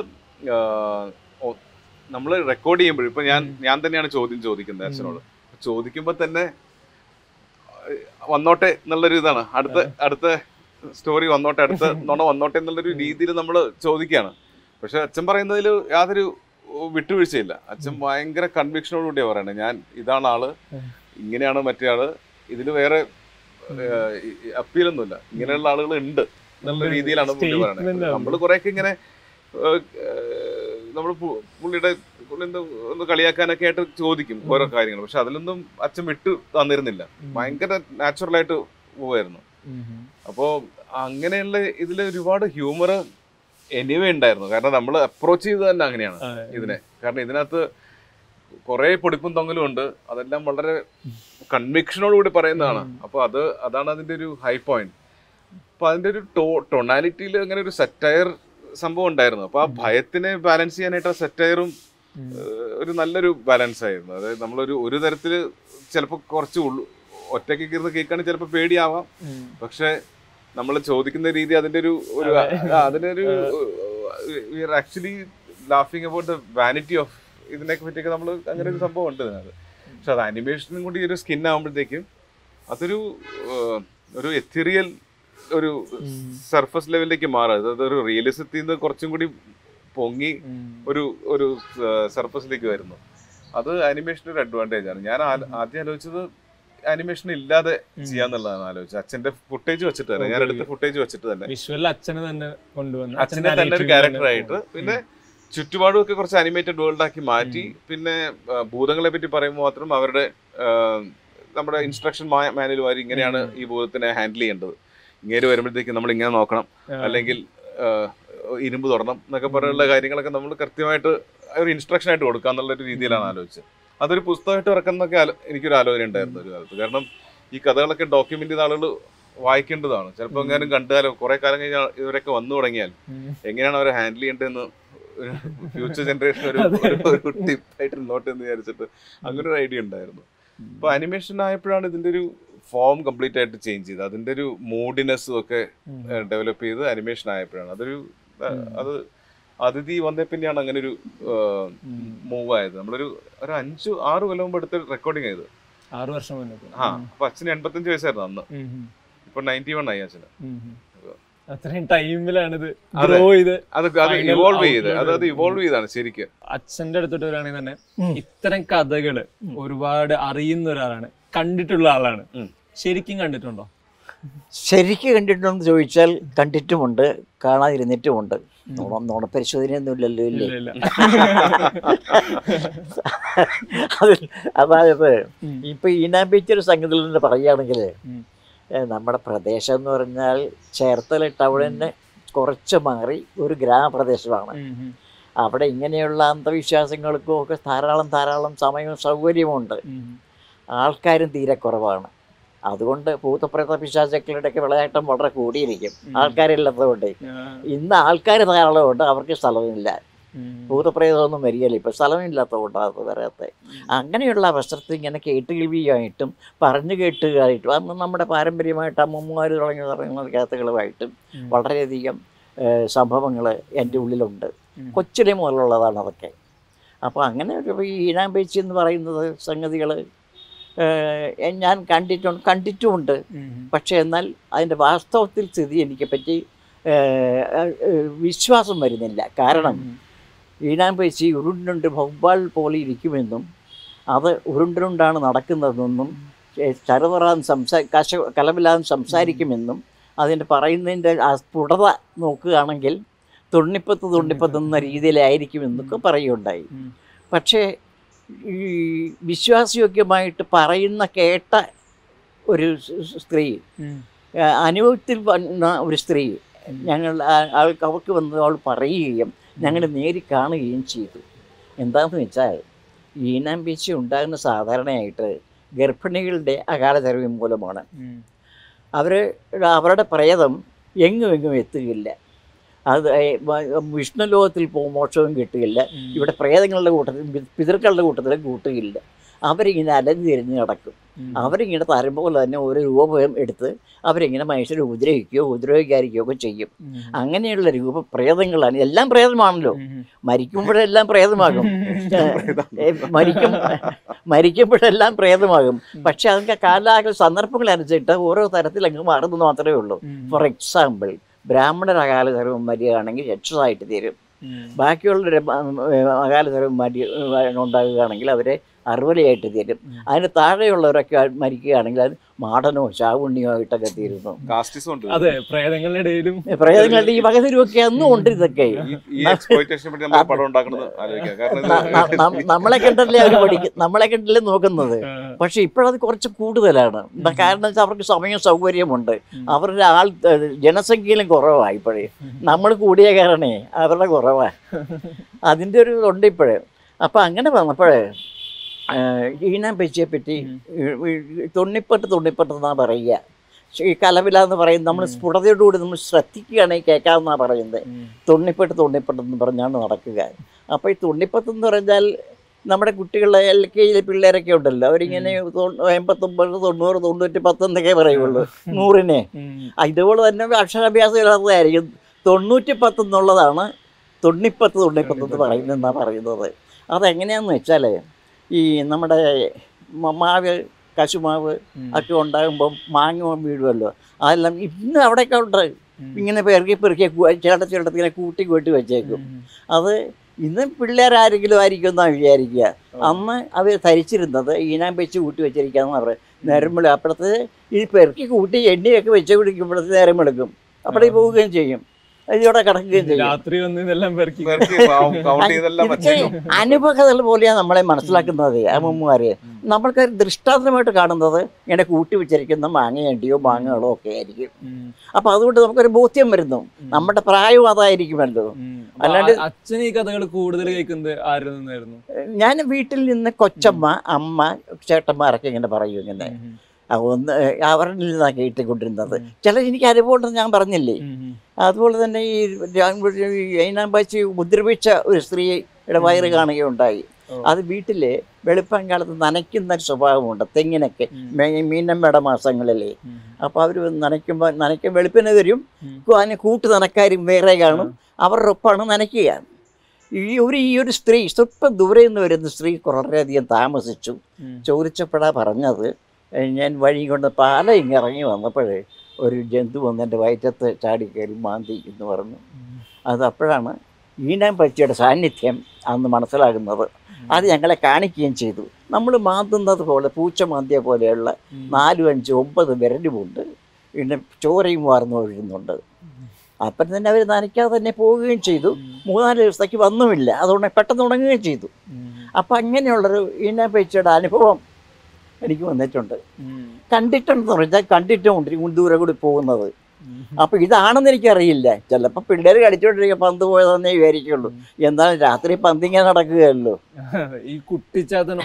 നമ്മൾ റെക്കോർഡ് ചെയ്യുമ്പോൾ ഇപ്പൊ ഞാൻ തന്നെയാണ് ചോദ്യം ചോദിക്കുന്നത് അച്ഛനോട്. ചോദിക്കുമ്പോൾ തന്നെ വന്നോട്ടെ എന്നുള്ളൊരു ഇതാണ്, അടുത്ത സ്റ്റോറി വന്നോട്ടെ, അടുത്ത നുണ വന്നോട്ടെ എന്നുള്ളൊരു രീതിയിൽ നമ്മൾ ചോദിക്കുകയാണ്. പക്ഷെ അച്ഛൻ പറയുന്നതിൽ യാതൊരു വിട്ടുവീഴ്ചയില്ല. അച്ഛൻ ഭയങ്കര കൺവിക്ഷനോടുകൂടിയാണ് പറയണത്. ഞാൻ ഇതാണ് ആള്, ഇങ്ങനെയാണ് മറ്റേ ആള്, ഇതിൽ വേറെ അപ്പീലൊന്നുമില്ല, ഇങ്ങനെയുള്ള ആളുകൾ ഉണ്ട് എന്നുള്ള രീതിയിലാണ് പുള്ളി പറയുന്നത്. നമ്മൾ കുറെയൊക്കെ ഇങ്ങനെ നമ്മൾ പുള്ളിയുടെ ഒന്ന് കളിയാക്കാനൊക്കെ ആയിട്ട് ചോദിക്കും ഓരോ കാര്യങ്ങൾ. പക്ഷെ അതിലൊന്നും അച്ഛൻ വിട്ടു തന്നിരുന്നില്ല, ഭയങ്കര നാച്ചുറലായിട്ട് പോവായിരുന്നു. അപ്പോ അങ്ങനെയുള്ള ഇതിൽ ഒരുപാട് ഹ്യൂമർ എനിവേ ഉണ്ടായിരുന്നു. കാരണം നമ്മൾ അപ്രോച്ച് ചെയ്തത് തന്നെ അങ്ങനെയാണ് ഇതിനെ. കാരണം ഇതിനകത്ത് കുറെ പൊടിപ്പും തൊങ്ങലും ഉണ്ട്, അതെല്ലാം വളരെ കൺവിക്ഷനോടുകൂടി പറയുന്നതാണ്. അപ്പോൾ അതാണ് അതിന്റെ ഒരു ഹൈ പോയിന്റ്. അപ്പൊ അതിന്റെ ഒരു ടൊണാലിറ്റിയിൽ അങ്ങനെ ഒരു സറ്റയർ സംഭവം ഉണ്ടായിരുന്നു. അപ്പൊ ആ ഭയത്തിനെ ബാലൻസ് ചെയ്യാനായിട്ട് ആ സെറ്റയറും ഒരു നല്ലൊരു ബാലൻസ് ആയിരുന്നു. അതായത് നമ്മളൊരു ഒരു തരത്തില് ചിലപ്പോൾ കുറച്ച് ഒറ്റയ്ക്ക് ഇരുന്ന് കേൾക്കാണെങ്കിൽ ചിലപ്പോൾ പേടിയാവാം. പക്ഷെ നമ്മൾ ചോദിക്കുന്ന രീതി അതിന്റെ ഒരു അതിനൊരു ആക്ച്വലി ലാഫിങ് അബൌട്ട് ദ വാനിറ്റി ഓഫ് ഇതിനെയൊക്കെ പറ്റിയൊക്കെ നമ്മൾ അങ്ങനെ ഒരു സംഭവം ഉണ്ട് ഇതിനകത്ത്. പക്ഷെ അത് അനിമേഷനും കൂടി ഒരു സ്കിൻ ആകുമ്പോഴത്തേക്കും അതൊരു എത്തിറിയൽ ഒരു സർഫസ് ലെവലിലേക്ക് മാറുക. അതൊരു റിയലിസത്തിൽ നിന്ന് കുറച്ചും കൂടി പൊങ്ങി ഒരു സർഫസിലേക്ക് വരുന്നു. അത് അനിമേഷൻ്റെ ഒരു അഡ്വാൻറ്റേജ് ആണ്. ഞാൻ ആദ്യം ആലോചിച്ചത് അനിമേഷൻ ഇല്ലാതെ ചെയ്യാന്നുള്ളതാണ് ആലോചിച്ചത്. അച്ഛന്റെ ഫുട്ടേജ് വെച്ചിട്ട് തന്നെ, ഞാൻ എടുത്ത ഫുട്ടേജ് വെച്ചിട്ട് തന്നെ അച്ഛനെ തന്നെ ഒരു ക്യാരക്ടറായിട്ട്, പിന്നെ ചുറ്റുപാടും ഒക്കെ കുറച്ച് അനിമേറ്റഡ് വേൾഡ് ആക്കി മാറ്റി. പിന്നെ ഭൂതങ്ങളെ പറ്റി പറയുമ്പോൾ മാത്രം അവരുടെ നമ്മുടെ ഇൻസ്ട്രക്ഷൻ മാനുവൽ വാരി ഇങ്ങനെയാണ് ഈ ഭൂതത്തിനെ ഹാൻഡിൽ ചെയ്യേണ്ടത്, ഇങ്ങനെ വരുമ്പോഴത്തേക്ക് നമ്മൾ ഇങ്ങനെ നോക്കണം, അല്ലെങ്കിൽ ഇരുമ്പ് തുറണം എന്നൊക്കെ പറഞ്ഞുള്ള കാര്യങ്ങളൊക്കെ നമ്മൾ കൃത്യമായിട്ട് ഒരു ഇൻസ്ട്രക്ഷൻ ആയിട്ട് കൊടുക്കുക എന്നുള്ളൊരു രീതിയിലാണ് ആലോചിച്ചത്. അതൊരു പുസ്തകമായിട്ട് ഇറക്കുന്നൊക്കെ എനിക്കൊരു ആലോചന ഉണ്ടായിരുന്നു ഒരു കാലത്ത്. കാരണം ഈ കഥകളൊക്കെ ഡോക്യുമെന്റ് ചെയ്ത ആളുകൾ വായിക്കേണ്ടതാണ്. ചിലപ്പോൾ എങ്ങാനും കണ്ടുകാലം കുറെ കാലം കഴിഞ്ഞാൽ ഇവരൊക്കെ വന്നു തുടങ്ങിയാൽ എങ്ങനെയാണ് അവരെ ഹാൻഡിൽ ചെയ്യേണ്ടതെന്ന് ഫ്യൂച്ചർ ജനറേഷൻ ഒരു ടിപ്പായിട്ട് നോട്ട് എന്ന് വിചാരിച്ചിട്ട് അങ്ങനെ ഒരു ഐഡിയ ഉണ്ടായിരുന്നു. അപ്പൊ അനിമേഷൻ ആയപ്പോഴാണ് ഇതിന്റെ ഒരു ഫോം കംപ്ലീറ്റ് ആയിട്ട് ചേഞ്ച് ചെയ്ത് അതിന്റെ ഒരു മൂഡിനെസ്സും ഒക്കെ ഡെവലപ്പ് ചെയ്ത് അനിമേഷൻ ആയപ്പോഴാണ് അത് അതിഥി വന്നേ പിന്നെയാണ് അങ്ങനെ ഒരു മൂവ് ആയത്. നമ്മളൊരു 5-6 കൊല്ലം മുമ്പ് എടുത്ത് റെക്കോർഡിങ് ചെയ്ത് 6 വർഷം മുന്നേ. അപ്പൊ അച്ഛന് 85 വയസ്സായിരുന്നു അന്ന്. ഇപ്പൊ 91 ആയി അച്ഛന്. അത്രയും ടൈമിലാണ് ഇത് ഇവോൾവ് ചെയ്താണ് ശരിക്കും. അച്ഛന്റെ അടുത്തോട്ട് വരികയാണെങ്കിൽ തന്നെ ഇത്തരം കഥകള് ഒരുപാട് അറിയുന്ന ഒരാളാണ്, കണ്ടിട്ടുള്ള ആളാണ്. ശരിക്കും കണ്ടിട്ടുണ്ടോ? ശരിക്കും കണ്ടിട്ടുണ്ടെന്ന് ചോദിച്ചാൽ കണ്ടിട്ടുമുണ്ട്, കാണാതിരുന്നിട്ടുമുണ്ട്. നുണപരിശോധനയൊന്നും ഇല്ലല്ലോ ഇല്ലേ? അതായത് ഇപ്പൊ ഈനാമ്പേച്ചൊരു സംഗതിയിൽ നിന്ന് പറയുകയാണെങ്കിൽ, നമ്മുടെ പ്രദേശം എന്ന് പറഞ്ഞാൽ ചേർത്തല ടൗണിന് കുറച്ച് മാറി ഒരു ഗ്രാമപ്രദേശമാണ്. അവിടെ ഇങ്ങനെയുള്ള അന്ധവിശ്വാസങ്ങൾക്കും ഒക്കെ ധാരാളം സമയവും സൗകര്യമുണ്ട്. ആൾക്കാരും തീരെ കുറവാണ്. അതുകൊണ്ട് ഭൂതപ്രേത പിശാചുക്കളുടെയൊക്കെ വിളയാട്ടം വളരെ കൂടിയിരിക്കും ആൾക്കാരില്ലാത്തതുകൊണ്ട്. ഇന്ന് ആൾക്കാർ ധാരാളമുണ്ട്, അവർക്ക് സ്ഥലമില്ല. ഭൂതപ്രേതമൊന്നും വരികയില്ല, ഇപ്പം സ്ഥലമില്ലാത്തതുകൊണ്ടാണ് വരാത്ത. അങ്ങനെയുള്ള അവസരത്തിൽ ഇങ്ങനെ കേട്ടുകേൾവിയായിട്ടും പറഞ്ഞു കേട്ടുകയായിട്ടും അന്ന് നമ്മുടെ പാരമ്പര്യമായിട്ട് അമ്മമാർ തുടങ്ങി പറയുന്ന കഥകളുമായിട്ടും വളരെയധികം സംഭവങ്ങൾ എൻ്റെ ഉള്ളിലുണ്ട്. കൊച്ചിലെ മുതലുള്ളതാണ് അതൊക്കെ. അപ്പോൾ അങ്ങനെ ഒരു ഈനാമ്പേച്ചി എന്ന് പറയുന്നത് സംഗതികൾ ഞാൻ കണ്ടിട്ടുമുണ്ട്. പക്ഷേ എന്നാൽ അതിൻ്റെ വാസ്തവത്തിൽ സ്ഥിതി എനിക്ക് പറ്റി വിശ്വാസം വരുന്നില്ല. കാരണം ഈനാമ്പേച്ചി ഉരുണ്ടുണ്ട് വവ്വാൽ പോലെ ഇരിക്കുമെന്നും അത് ഉരുണ്ടുണ്ടാണ് നടക്കുന്നതെന്നും കലമില്ലാതെ സംസാരിക്കുമെന്നും അതിൻ്റെ പറയുന്നതിൻ്റെ ആ സ്ഫുടത നോക്കുകയാണെങ്കിൽ തുണ്ണിപ്പത്ത് എന്ന രീതിയിലായിരിക്കുമെന്നൊക്കെ പറയുകയുണ്ടായി. പക്ഷേ ഈ വിശ്വാസയോഗ്യമായിട്ട് കേട്ട ഒരു സ്ത്രീ, അനുഭവത്തിൽ വന്ന ഒരു സ്ത്രീ, അവർക്ക് വന്ന് അവൾ പറയുകയും ഞങ്ങൾ നേരി കാണുകയും ചെയ്തു. എന്താണെന്ന് വെച്ചാൽ ഈനാമ്പേച്ചി ഉണ്ടാകുന്ന സാധാരണയായിട്ട് ഗർഭിണികളുടെ അകാലചരവ് മൂലമാണ്. അവരുടെ പ്രേതം എങ്ങും എത്തുകയില്ല. അത് വിഷ്ണു ലോകത്തിൽ മോക്ഷവും കിട്ടുകയില്ല, ഇവിടെ പ്രേതങ്ങളുടെ കൂട്ടത്തിൽ പിതൃക്കളുടെ കൂട്ടത്തിലും കൂട്ടുകയില്ല. അവരിങ്ങനെ അലഞ്ഞു തിരിഞ്ഞ് നടക്കും. അവരിങ്ങനെ തരുമ്പോൾ തന്നെ ഓരോ രൂപം എടുത്ത് അവരിങ്ങനെ മനുഷ്യരെ ഉപദ്രവിക്കാതിരിക്കുകയോ ഒക്കെ ചെയ്യും. അങ്ങനെയുള്ള പ്രേതങ്ങളാണ്. എല്ലാം പ്രേതമാണല്ലോ, മരിക്കുമ്പോഴെല്ലാം പ്രേതമാകും. മരിക്കുമ്പോഴെല്ലാം പ്രേതമാകും. പക്ഷെ അതൊക്കെ സന്ദർഭങ്ങളനുസരിച്ചിട്ട് ഓരോ തരത്തിൽ അങ്ങ് മാറുന്നത് മാത്രമേ ഉള്ളൂ. ഫോർ എക്സാമ്പിൾ, ബ്രാഹ്മണർ അകാല സർവം വരികയാണെങ്കിൽ രക്ഷസായിട്ട് തീരും. ബാക്കിയുള്ളൊരു അകാല സർവം ഉണ്ടാകുകയാണെങ്കിൽ അവരെ അറുവലയായിട്ട് തീരും. അതിന് താഴെയുള്ളവരൊക്കെ മരിക്കുകയാണെങ്കിൽ അത് മാടനോ ശാവുണ്ണിയോ ആയിട്ടൊക്കെ തീരുന്നു. അതെ, പ്രേതങ്ങളുടെ ഈ വകതിരുവൊക്കെ അന്നും ഉണ്ട്. ഇതൊക്കെ നമ്മളെ കണ്ടല്ലേ അവർ പഠിക്കും, നമ്മളെ കണ്ടല്ലേ നോക്കുന്നത്. പക്ഷെ ഇപ്പോഴത് കുറച്ച് കൂടുതലാണ്. കാരണം വെച്ചാൽ അവർക്ക് സമയം സൗകര്യമുണ്ട്, അവരുടെ ജനസംഖ്യയിലും കുറവാണ് ഇപ്പോഴേ. നമ്മൾ കൂടിയ കാരണേ അവരുടെ കുറവാണ്. അതിൻ്റെ ഒരു ഉണ്ട് ഇപ്പോഴേ. അപ്പം അങ്ങനെ വന്നപ്പോഴേ ഈനാം പേച്ചിയെ പറ്റി തൊണ്ണിപ്പട്ടെന്നാണ് പറയുക. ഈ കലവിലാന്ന് പറയും. നമ്മൾ സ്ഫുടതയോടുകൂടി നമ്മൾ ശ്രദ്ധിക്കുകയാണെങ്കിൽ കേൾക്കാമെന്നാണ് പറയുന്നത്. തൊണ്ണിപ്പെട്ടെന്ന് പറഞ്ഞാണ് നടക്കുക. അപ്പോൾ ഈ തൊണ്ണിപ്പത്തെന്ന് പറഞ്ഞാൽ നമ്മുടെ കുട്ടികളെ LKG പിള്ളേരൊക്കെ ഉണ്ടല്ലോ, അവരിങ്ങനെ 89, 90, 90, എന്നൊക്കെ പറയുള്ളൂ 100-നെ. ഇതുപോലെ തന്നെ അക്ഷരാഭ്യാസം ഇല്ലാത്തതായിരിക്കും. 90-10 എന്നുള്ളതാണ് തൊണ്ണിപ്പത്തെന്ന് പറയുന്നതെന്നാണ് പറയുന്നത്. അതെങ്ങനെയാണെന്ന് വെച്ചാൽ, ഈ നമ്മുടെ മാവ് കശുമാവ് ഒക്കെ ഉണ്ടാകുമ്പം മാങ്ങ വീഴുമല്ലോ, അതെല്ലാം ഇന്ന് അവിടെയൊക്കെ ഉണ്ട്. ഇങ്ങനെ പെറുക്കി ചിലടത്തിങ്ങനെ കൂട്ടി വെച്ചേക്കും. അത് ഇന്ന് പിള്ളേരാരെങ്കിലും ആയിരിക്കും എന്നാണ് വിചാരിക്കുക. അന്ന് അവർ ധരിച്ചിരുന്നത് ഈനാം വെച്ച് കൂട്ടി വെച്ചിരിക്കാന്ന് പറയും. നേരം വെളുക്കും. അപ്പോഴത്തെ ഈ പെറുക്കി കൂട്ടി എണ്ണയൊക്കെ വെച്ച് പിടിക്കുമ്പോഴത്തെ നേരം വെളുക്കും. അപ്പോഴേ പോവുകയും ചെയ്യും, ഇതിലൂടെ കിടക്കുകയും ചെയ്യും. അനുഭവങ്ങൾ പോലെയാണ് നമ്മളെ മനസ്സിലാക്കുന്നത് അമ്മമാര്. നമ്മൾക്ക് ദൃഷ്ടാന്തമായിട്ട് കാണുന്നത് ഇങ്ങനെ കൂട്ടി വെച്ചിരിക്കുന്ന മാങ്ങയണ്ടിയോ മാങ്ങകളോ ഒക്കെ ആയിരിക്കും. അപ്പൊ അതുകൊണ്ട് നമുക്കൊരു ബോധ്യം വരുന്നു, നമ്മുടെ പ്രായവും അതായിരിക്കുമല്ലോ. അല്ലാണ്ട് അച്ഛൻ ഈ കഥകൾ കൂടുതൽ കേൾക്കുന്നത് ആരിൽ നിന്നായിരുന്നു? ഞാൻ വീട്ടിൽ നിന്ന് കൊച്ചമ്മ, അമ്മ, ചേട്ടന്മാരൊക്കെ ഇങ്ങനെ പറയും. ഇങ്ങനെ ഒന്ന് അവരിൽ നിന്നാണ് കേട്ടിക്കൊണ്ടിരുന്നത്. എനിക്ക് അനുഭവം ഉണ്ടെന്ന് ഞാൻ പറഞ്ഞില്ലേ. അതുപോലെ തന്നെ ഈ ഈനാമ്പാച്ചി ഉപദ്രവിച്ച ഒരു സ്ത്രീയുടെ വയറ് കാണുകയുണ്ടായി. അത് വീട്ടിലെ വെളുപ്പം കാലത്ത് നനയ്ക്കുന്ന ഒരു സ്വഭാവമുണ്ട് തെങ്ങിനൊക്കെ, മീനമ്മയുടെ മാസങ്ങളിലെ. അപ്പോൾ അവർ നനയ്ക്കും വെളുപ്പിന് വരും. അതിന് കൂട്ട് നനക്കാരും വേറെ കാണും, അവരുടെ ഒപ്പമാണ് നനയ്ക്കുക. ഈ ഒരു സ്ത്രീ സ്വല്പം ദൂരെ നിന്ന് വരുന്ന സ്ത്രീ കുറേയധികം താമസിച്ചു. ചോദിച്ചപ്പോഴാണ് പറഞ്ഞത്, ഞാൻ വഴി കൊണ്ട് പാല ഇറങ്ങി വന്നപ്പോഴേ ഒരു ജന്തു വന്ന് എൻ്റെ വയറ്റത്ത് ചാടിക്കയറി മാന്തി എന്ന് പറഞ്ഞു. അത് അപ്പോഴാണ് ഈനാം പച്ചിയുടെ സാന്നിധ്യം അന്ന് മനസ്സിലാകുന്നത്. അത് ഞങ്ങളെ കാണിക്കുകയും ചെയ്തു. നമ്മൾ മാന്തുന്നത് പോലെ, പൂച്ച മാന്തിയ പോലെയുള്ള 4, 5, 9 വിരലുമുണ്ട്. പിന്നെ ചോരയും വാർന്നു ഒഴുകുന്നുണ്ട്. അപ്പം തന്നെ അവർ നനയ്ക്കാതെ തന്നെ പോവുകയും ചെയ്തു. 3-4 ദിവസത്തേക്ക് വന്നുമില്ല. അതുകൊണ്ട് പെട്ടെന്ന് ഉണങ്ങുകയും ചെയ്തു. അപ്പം അങ്ങനെയുള്ളൊരു ഈനാം പച്ചിയുടെ അനുഭവം എനിക്ക് വന്നിട്ടുണ്ട്. കണ്ടിട്ടുണ്ടെന്ന് പറഞ്ഞാൽ കണ്ടിട്ടുണ്ട് ദൂരെ കൂടി പോകുന്നത്. അപ്പോൾ ഇതാണെന്ന് എനിക്കറിയില്ല. ചിലപ്പോൾ പിള്ളേർ കളിച്ചോണ്ടിരിക്കുക പന്ത് പോയതെന്നേ വിചാരിക്കുള്ളൂ. എന്നാലും രാത്രി പന്തിങ്ങനെ നടക്കുകയല്ലോ. ഈ കുട്ടിച്ചാത്തനും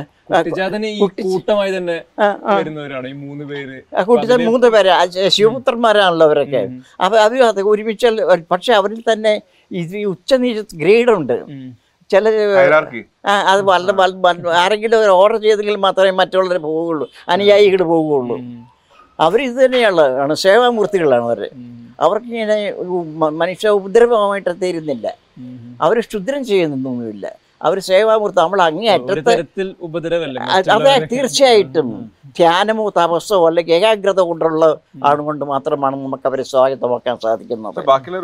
കൂട്ടമായി തന്നെ വരുന്നവരാണ് ഈ 3 പേര്. കുട്ടിച്ചാൽ 3 പേര് ശിവപുത്രന്മാരാണല്ലോ അവരൊക്കെ. അപ്പോൾ അവർ അത് ഒരുമിച്ച്, പക്ഷെ അവരിൽ തന്നെ ഈ ഉച്ചനീച ഗ്രേഡുണ്ട്. ചില അത് ആരെങ്കിലും ഓർഡർ ചെയ്തെങ്കിൽ മാത്രമേ മറ്റുള്ളവർ പോവുകയുള്ളൂ, അനുയായികൾ പോവുകയുള്ളൂ. അവരിത് തന്നെയാണ്, സേവാമൂർത്തികളാണ് അവർ. അവർക്കിങ്ങനെ മനുഷ്യ ഉപദ്രവമായിട്ട് തീരുന്നില്ല. അവർ ക്ഷുദ്രം ചെയ്യുന്നൊന്നുമില്ല. അവർ സേവാമൂർത്തി. നമ്മൾ അങ്ങേയറ്റത്ത് അതെ, തീർച്ചയായിട്ടും ധ്യാനമോ തപസ്സോ അല്ലെങ്കിൽ ഏകാഗ്രത കൊണ്ടുള്ള ആളുകൊണ്ട് മാത്രമാണ് നമുക്ക് അവരെ സ്വായത്തമാക്കാൻ സാധിക്കുന്നത്.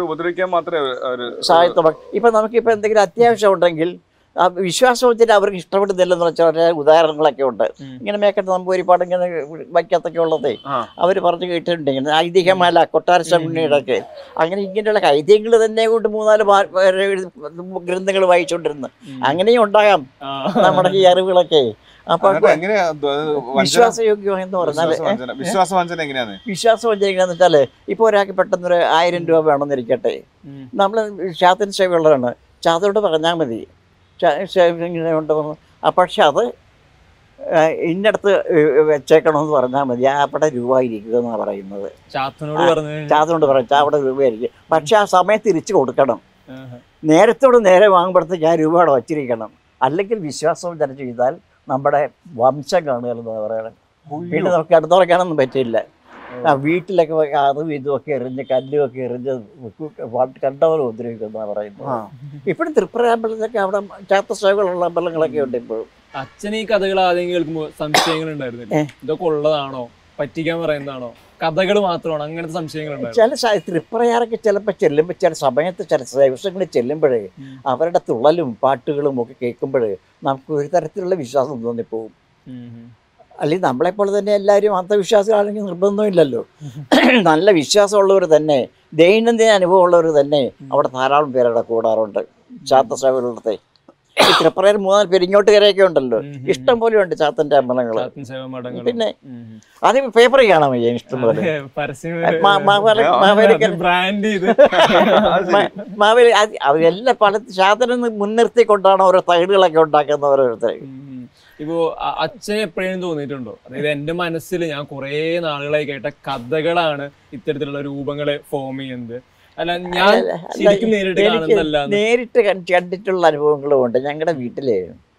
സ്വായത്തമാക്കാൻ ഇപ്പം നമുക്കിപ്പോൾ എന്തെങ്കിലും അത്യാവശ്യം ഉണ്ടെങ്കിൽ ആ വിശ്വാസം വെച്ചിട്ട് അവർക്ക് ഇഷ്ടപ്പെടുന്നില്ലെന്ന് വെച്ചാൽ ഉദാഹരണങ്ങളൊക്കെ ഉണ്ട്. ഇങ്ങനെ മേക്കട്ട് നമ്പൂരിപ്പാട് ഇങ്ങനെ വയ്ക്കത്തൊക്കെ ഉള്ളതേ അവർ പറഞ്ഞു കേട്ടിട്ടുണ്ട്. ഇങ്ങനെ ഐതിഹ്യമാല കൊട്ടാരശകുണ്ണിയുടെ ഒക്കെ അങ്ങനെ ഇങ്ങനെയുള്ള ഐതിഹ്യങ്ങൾ തന്നെ കൊണ്ട് 3-4 ഗ്രന്ഥങ്ങൾ വായിച്ചുകൊണ്ടിരുന്നു. അങ്ങനെയും ഉണ്ടാകാം നമ്മുടെ ഈ അറിവുകളൊക്കെ. അപ്പൊ വിശ്വാസയോഗ്യം എന്ന് പറഞ്ഞാൽ വിശ്വാസവഞ്ചന എങ്ങനെയാന്ന് വെച്ചാല്, ഇപ്പൊ ഒരാൾക്ക് പെട്ടെന്ന് 1000 രൂപ വേണമെന്നിരിക്കട്ടെ, നമ്മള് ശാത്തിന് സേവയുള്ളതാണ്, ചാതോട് പറഞ്ഞാൽ മതി ഇങ്ങനെ ഉണ്ടെന്ന്. പക്ഷെ അത് ഇന്നടത്ത് വെച്ചേക്കണമെന്ന് പറഞ്ഞാൽ മതി, അവിടെ രൂപ ഇരിക്കുക എന്നാണ് പറയുന്നത്. ചാത്തനോട് പറയാം അവിടെ രൂപയായിരിക്കും. പക്ഷെ ആ സമയത്ത് തിരിച്ചു കൊടുക്കണം. നേരത്തോട് നേരെ വാങ്ങുമ്പോഴത്തേക്ക് ഞാൻ രൂപ അവിടെ വച്ചിരിക്കണം. അല്ലെങ്കിൽ വിശ്വാസവഞ്ചന ചെയ്താൽ നമ്മുടെ വംശം കാണുകയെന്ന് പറയണം. പിന്നെ നമുക്ക് അടുത്തുറക്കാനൊന്നും പറ്റില്ല. വീട്ടിലൊക്കെ അതും ഇതുമൊക്കെ എറിഞ്ഞ് കല്ലുമൊക്കെ എറിഞ്ഞ് കണ്ടവരും ഉപദ്രവിക്കുന്നതാണ് പറയുന്നത്. ഇപ്പോഴും തൃപ്പുര അമ്പലത്തിലൊക്കെ അവിടെ ചാത്തശാഖകളുള്ള അമ്പലങ്ങളൊക്കെ ഉണ്ട് ഇപ്പോഴും. അച്ഛൻ ഈ കഥകൾ ആദ്യം കേൾക്കുമ്പോൾ സംശയങ്ങൾ ഉണ്ടായിരുന്നില്ല, ഇതൊക്കെ ഉള്ളതാണോ, പറ്റിക്കാൻ പറയുന്നതാണോ, കഥകൾ മാത്രമാണോ, അങ്ങനത്തെ സംശയങ്ങളുണ്ടോ? ചില തൃപ്പുറയാറൊക്കെ ചിലപ്പോൾ ചെല്ലുമ്പോൾ ചില സമയത്ത് ചില ദിവസങ്ങളിൽ ചെല്ലുമ്പോഴേ അവരുടെ തുള്ളലും പാട്ടുകളും ഒക്കെ കേൾക്കുമ്പോഴേ നമുക്ക് ഒരു തരത്തിലുള്ള വിശ്വാസം തോന്നിപ്പോവും. അല്ലെങ്കിൽ നമ്മളെപ്പോലെ തന്നെ എല്ലാവരും അന്ധവിശ്വാസികളാണെങ്കിൽ നിർബന്ധമില്ലല്ലോ. നല്ല വിശ്വാസമുള്ളവർ തന്നെ, ദൈനംദിന അനുഭവമുള്ളവർ തന്നെ അവിടെ ധാരാളം പേരവിടെ കൂടാറുണ്ട്. ചാത്തസേവകളുടെ ഈ തൃപ്പുറയിൽ 3-4 പേര് ഇങ്ങോട്ട് കരയൊക്കെ ഉണ്ടല്ലോ, ഇഷ്ടം പോലെ ഉണ്ട് ചാത്തൻ്റെ അമ്പലങ്ങൾ. പിന്നെ അത് പേപ്പറിൽ കാണാൻ വയ്യ ഇഷ്ടം പോലെ. അവരെല്ലാം പല ചാത്തനെ മുൻനിർത്തിക്കൊണ്ടാണ് ഓരോ സൈഡുകളൊക്കെ ഉണ്ടാക്കുന്ന ഓരോരുത്തർ. ഇപ്പോ അച്ഛൻ എപ്പോഴും തോന്നിയിട്ടുണ്ടോ, അതായത് എന്റെ മനസ്സിൽ ഞാൻ കുറെ നാളുകളായി കേട്ട കഥകളാണ് ഇത്തരത്തിലുള്ള രൂപങ്ങളെ ഫോം ചെയ്യുന്നത്, അല്ല ഞാൻ ശരിക്കും നേരിട്ട് കാണുന്നതല്ല? നേരിട്ട് കണ്ടിട്ടുള്ള അനുഭവങ്ങളും ഉണ്ട്. ഞങ്ങളുടെ വീട്ടില്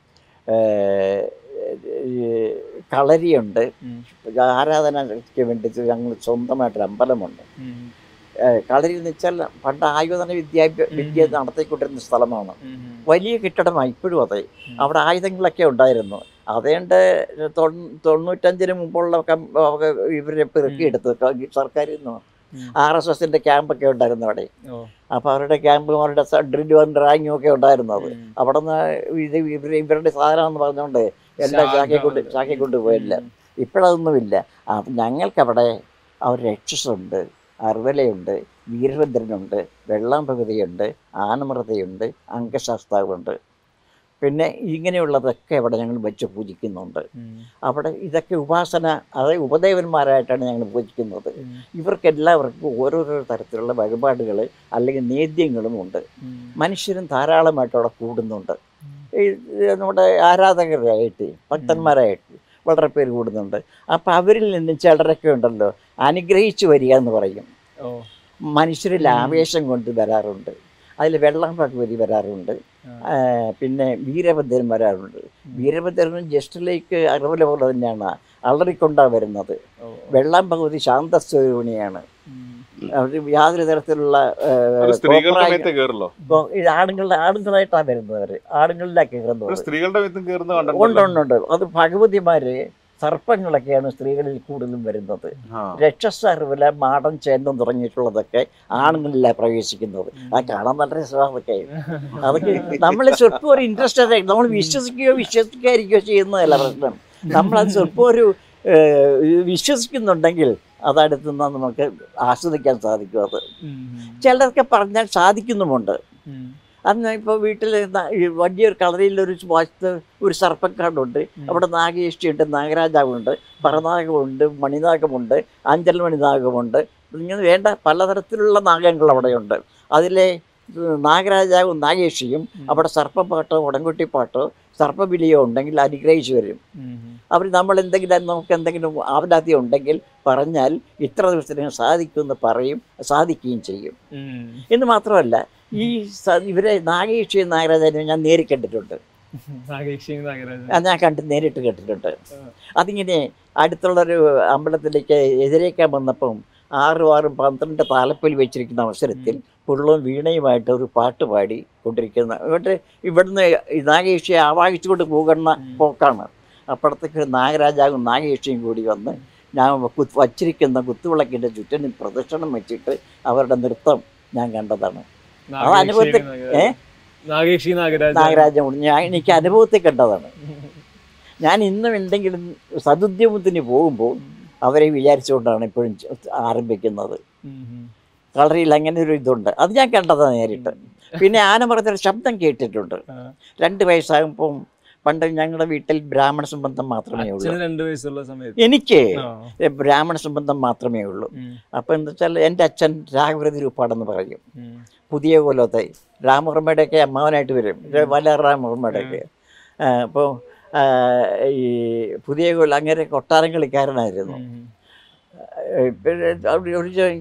കളരിയുണ്ട്. ആരാധനയ്ക്ക് വേണ്ടി ഞങ്ങൾ സ്വന്തമായിട്ടൊരു അമ്പലമുണ്ട്. കളരി എന്ന് വെച്ചാൽ പണ്ട് ആയുധന വിദ്യ നടത്തിക്കൊണ്ടിരുന്ന സ്ഥലമാണ്. വലിയ കെട്ടിടമാണ് ഇപ്പോഴും. അതെ, അവിടെ ആയുധങ്ങളൊക്കെ ഉണ്ടായിരുന്നു. അതുകൊണ്ട് 95-ന് മുമ്പുള്ള ഇവരെ പെറുക്കിയെടുത്ത് സർക്കാരിൽ നിന്ന് RSSന്റെ ക്യാമ്പൊക്കെ ഉണ്ടായിരുന്നു അവിടെ. അപ്പോൾ അവരുടെ ക്യാമ്പും അവരുടെ ഡ്രില്ലും റാങ്ങിയും ഒക്കെ ഉണ്ടായിരുന്നു. അത് അവിടെ നിന്ന് ഇവരുടെ സാധനം എന്ന് പറഞ്ഞുകൊണ്ട് എല്ലാ ചാക്കി കൊണ്ടുപോയില്ല. ഇപ്പോഴതൊന്നുമില്ല. ഞങ്ങൾക്കവിടെ അവർ രക്ഷസുണ്ട്, അർവലയുണ്ട്, വീരഭദ്രനുണ്ട്, വെള്ളം ഭഗവതിയുണ്ട്, ആനമൃതയുണ്ട്, അംഗശാസ്താവുണ്ട്. പിന്നെ ഇങ്ങനെയുള്ളതൊക്കെ അവിടെ ഞങ്ങൾ വെച്ച് പൂജിക്കുന്നുണ്ട്. അവിടെ ഇതൊക്കെ ഉപാസന, അതായത് ഉപദേവന്മാരായിട്ടാണ് ഞങ്ങൾ പൂജിക്കുന്നത്. ഇവർക്കെല്ലാവർക്കും ഓരോരോ തരത്തിലുള്ള വഴിപാടുകൾ അല്ലെങ്കിൽ നേദ്യങ്ങളും ഉണ്ട്. മനുഷ്യരും ധാരാളമായിട്ട് അവിടെ കൂടുന്നുണ്ട്. നമ്മുടെ ആരാധകരായിട്ട്, ഭക്തന്മാരായിട്ട് വളരെ പേര് കൂടുന്നുണ്ട്. അപ്പം അവരിൽ നിന്നും ചിലരൊക്കെ ഉണ്ടല്ലോ അനുഗ്രഹിച്ചു വരിക എന്ന് പറയും. മനുഷ്യരിൽ ആവേശം കൊണ്ട് വരാറുണ്ട്. അതിൽ വെള്ളം ഭഗവതി വരാറുണ്ട്. പിന്നെ വീരഭദ്രൻ വരാറുണ്ട്. വീരഭദ്രനും ജസ്റ്റിലേക്ക് അറുപല പോലെ തന്നെയാണ് അലറിക്കൊണ്ടാണ് വരുന്നത്. വെള്ളം ഭഗവതി ശാന്തസ്വരൂപിണിയാണ്. യാതൊരു തരത്തിലുള്ള ആണുങ്ങളായിട്ടാണ് വരുന്നത്. ആണുങ്ങളിലാണ് കയറുന്നത്. ഉണ്ട്. അത് ഭഗവതിമാര് സർപ്പങ്ങളൊക്കെയാണ് സ്ത്രീകളിൽ കൂടുതലും വരുന്നത്. രക്ഷസർവല, മാടൻ, ചേന്തം തുടങ്ങിയിട്ടുള്ളതൊക്കെ ആണുങ്ങളിലാണ് പ്രവേശിക്കുന്നത്. അത് കാണാൻ നല്ല രസമൊക്കെ. അതൊക്കെ നമ്മൾ സ്വല്പം ഒരു ഇൻട്രസ്റ്റഡ് ആയി നമ്മൾ വിശ്വസിക്കാതിരിക്കുകയോ ചെയ്യുന്നതല്ല പ്രശ്നം. നമ്മളത് സ്വല്പം ഒരു വിശ്വസിക്കുന്നുണ്ടെങ്കിൽ അതടുത്ത് നിന്ന് നമുക്ക് ആസ്വദിക്കാൻ സാധിക്കും. അത് ചിലർക്ക് പറഞ്ഞാൽ സാധിക്കുന്നുമുണ്ട്. അന്ന് ഇപ്പോൾ വീട്ടിൽ വലിയൊരു കളറിയിലൊരു വശത്ത് ഒരു സർപ്പക്കാടുണ്ട്. അവിടെ നാഗേഷ്ടിയുണ്ട്, നാഗരാജാവുണ്ട്, പറനാഗമുണ്ട്, മണിനാഗമുണ്ട്, അഞ്ചൽ മണിനാഗമുണ്ട്. ഇങ്ങനെ വേണ്ട പലതരത്തിലുള്ള നാഗങ്ങൾ അവിടെയുണ്ട്. അതിലെ നാഗരാജാവും നാഗേഷിയും അവിടെ സർപ്പപ്പാട്ടോ ഉടൻകുട്ടിപ്പാട്ടോ സർപ്പബലിയോ ഉണ്ടെങ്കിൽ അനുഗ്രഹിച്ചു വരും. അവർ നമുക്ക് എന്തെങ്കിലും ആവലാതി ഉണ്ടെങ്കിൽ പറഞ്ഞാൽ ഇത്ര ദിവസത്തിന് സാധിക്കുമെന്ന് പറയും, സാധിക്കുകയും ചെയ്യും. എന്ന് മാത്രമല്ല, ഈ ഇവരെ നാഗേഷിയും നാഗരാജാനും ഞാൻ നേരിട്ട് കണ്ടിട്ടുണ്ട്. ഞാൻ നേരിട്ട് കേട്ടിട്ടുണ്ട്. അതിങ്ങനെ അടുത്തുള്ളൊരു അമ്പലത്തിലേക്ക് എതിരേക്കാൻ വന്നപ്പം 6-12 താലപ്പൊലി വെച്ചിരിക്കുന്ന അവസരത്തിൽ പുള്ളവും വീണയുമായിട്ട് ഒരു പാട്ട് പാടി കൊണ്ടിരിക്കുന്ന ഇവിടുന്ന് നാഗേഷിയെ ആവാഹിച്ചുകൊണ്ട് പോകുന്ന പോക്കാണ്. അപ്പോഴത്തേക്ക് നാഗരാജാവും നാഗേഷിയും കൂടി വന്ന് ഞാൻ വച്ചിരിക്കുന്ന കുത്തുവിളക്കിൻ്റെ ചുറ്റിനും പ്രദക്ഷിണം വെച്ചിട്ട് അവരുടെ നൃത്തം ഞാൻ കണ്ടതാണ്. ആ അനുഭവത്തിൽ നാഗരാജൻ എനിക്ക് അനുഭവത്തിൽ കണ്ടതാണ്. ഞാൻ ഇന്നും എന്തെങ്കിലും സതുദ്യമത്തിന് പോകുമ്പോൾ അവരെ വിചാരിച്ചുകൊണ്ടാണ് ഇപ്പോഴും ആരംഭിക്കുന്നത്. കളറിയിൽ അങ്ങനെ ഒരു ഇതുണ്ട്. അത് ഞാൻ കണ്ടതാണ് നേരിട്ട്. പിന്നെ ആനമറത്തൊരു ശബ്ദം കേട്ടിട്ടുണ്ട്. 2 വയസ്സാകുമ്പം പണ്ട് ഞങ്ങളുടെ വീട്ടിൽ ബ്രാഹ്മണ സംബന്ധം മാത്രമേ ഉള്ളൂ. 2 വയസ്സുള്ള സമയത്ത് എനിക്ക് ബ്രാഹ്മണ സംബന്ധം മാത്രമേ ഉള്ളൂ. അപ്പം എന്താ വെച്ചാൽ എൻ്റെ അച്ഛൻ രാഘവരതി രൂപാടെന്ന് പറയും. പുതിയ കൊല്ലത്തെ രാമവർമ്മയുടെയൊക്കെ അമ്മാവനായിട്ട് വരും, വല്ല രാമവർമ്മയുടെയൊക്കെ. അപ്പോൾ ഈ പുതിയ അങ്ങനെ കൊട്ടാരം കളിക്കാരനായിരുന്നു. പിന്നെ അവിടെ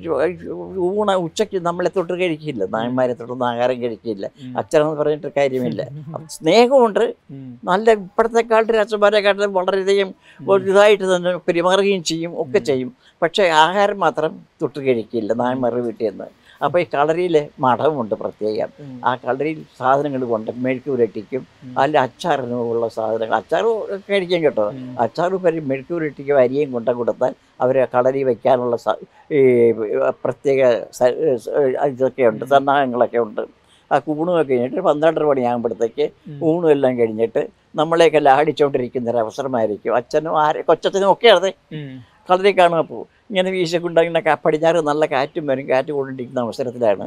ഉച്ചയ്ക്ക് നമ്മളെ തൊട്ട് കഴിക്കില്ല, നായന്മാരെ തൊട്ടൊന്നും ആഹാരം കഴിക്കില്ല. അച്ഛനെന്ന് പറഞ്ഞിട്ട് കാര്യമില്ല. സ്നേഹമുണ്ട്, നല്ല ഇപ്പോഴത്തെക്കാട്ടിലും അച്ഛന്മാരെക്കാട്ടിലും വളരെയധികം ഇതായിട്ട് തന്നെ പെരുമാറുകയും ചെയ്യും, ഒക്കെ ചെയ്യും. പക്ഷേ ആഹാരം മാത്രം തൊട്ട് കഴിക്കില്ല നായന്മാരുടെ വീട്ടിൽ നിന്ന്. അപ്പോൾ ഈ കളരിയിൽ മഠമുണ്ട് പ്രത്യേകം. ആ കളരിയിൽ സാധനങ്ങൾ കൊണ്ട് മെഴുക്ക് പുരട്ടിക്കും, അതിൽ അച്ചാറിനുള്ള സാധനങ്ങൾ, അച്ചാർ കഴിക്കാൻ കേട്ടോ, അച്ചാർ മെഴുക്ക് പുരട്ടിക്കും അരിയും കൊടുത്താൽ അവർ കളരി വയ്ക്കാനുള്ള ഈ പ്രത്യേക ഇതൊക്കെ ഉണ്ട്, സന്നാഹങ്ങളൊക്കെ ഉണ്ട്. ആ ഊണുമൊക്കെ കഴിഞ്ഞിട്ട് 12 മണിയാകുമ്പോഴത്തേക്ക് ഊണും എല്ലാം കഴിഞ്ഞിട്ട് നമ്മളെയൊക്കെ ലാടിച്ചുകൊണ്ടിരിക്കുന്നൊരവസരമായിരിക്കും. അച്ഛനും കൊച്ചച്ഛനും ഒക്കെ അതെ കളരി കാണുക. അപ്പോൾ ഇങ്ങനെ വീശക്കുണ്ടാകുന്ന പടിഞ്ഞാറ് നല്ല കാറ്റും വരും. കാറ്റ് കൊണ്ടിരിക്കുന്ന അവസരത്തിലാണ്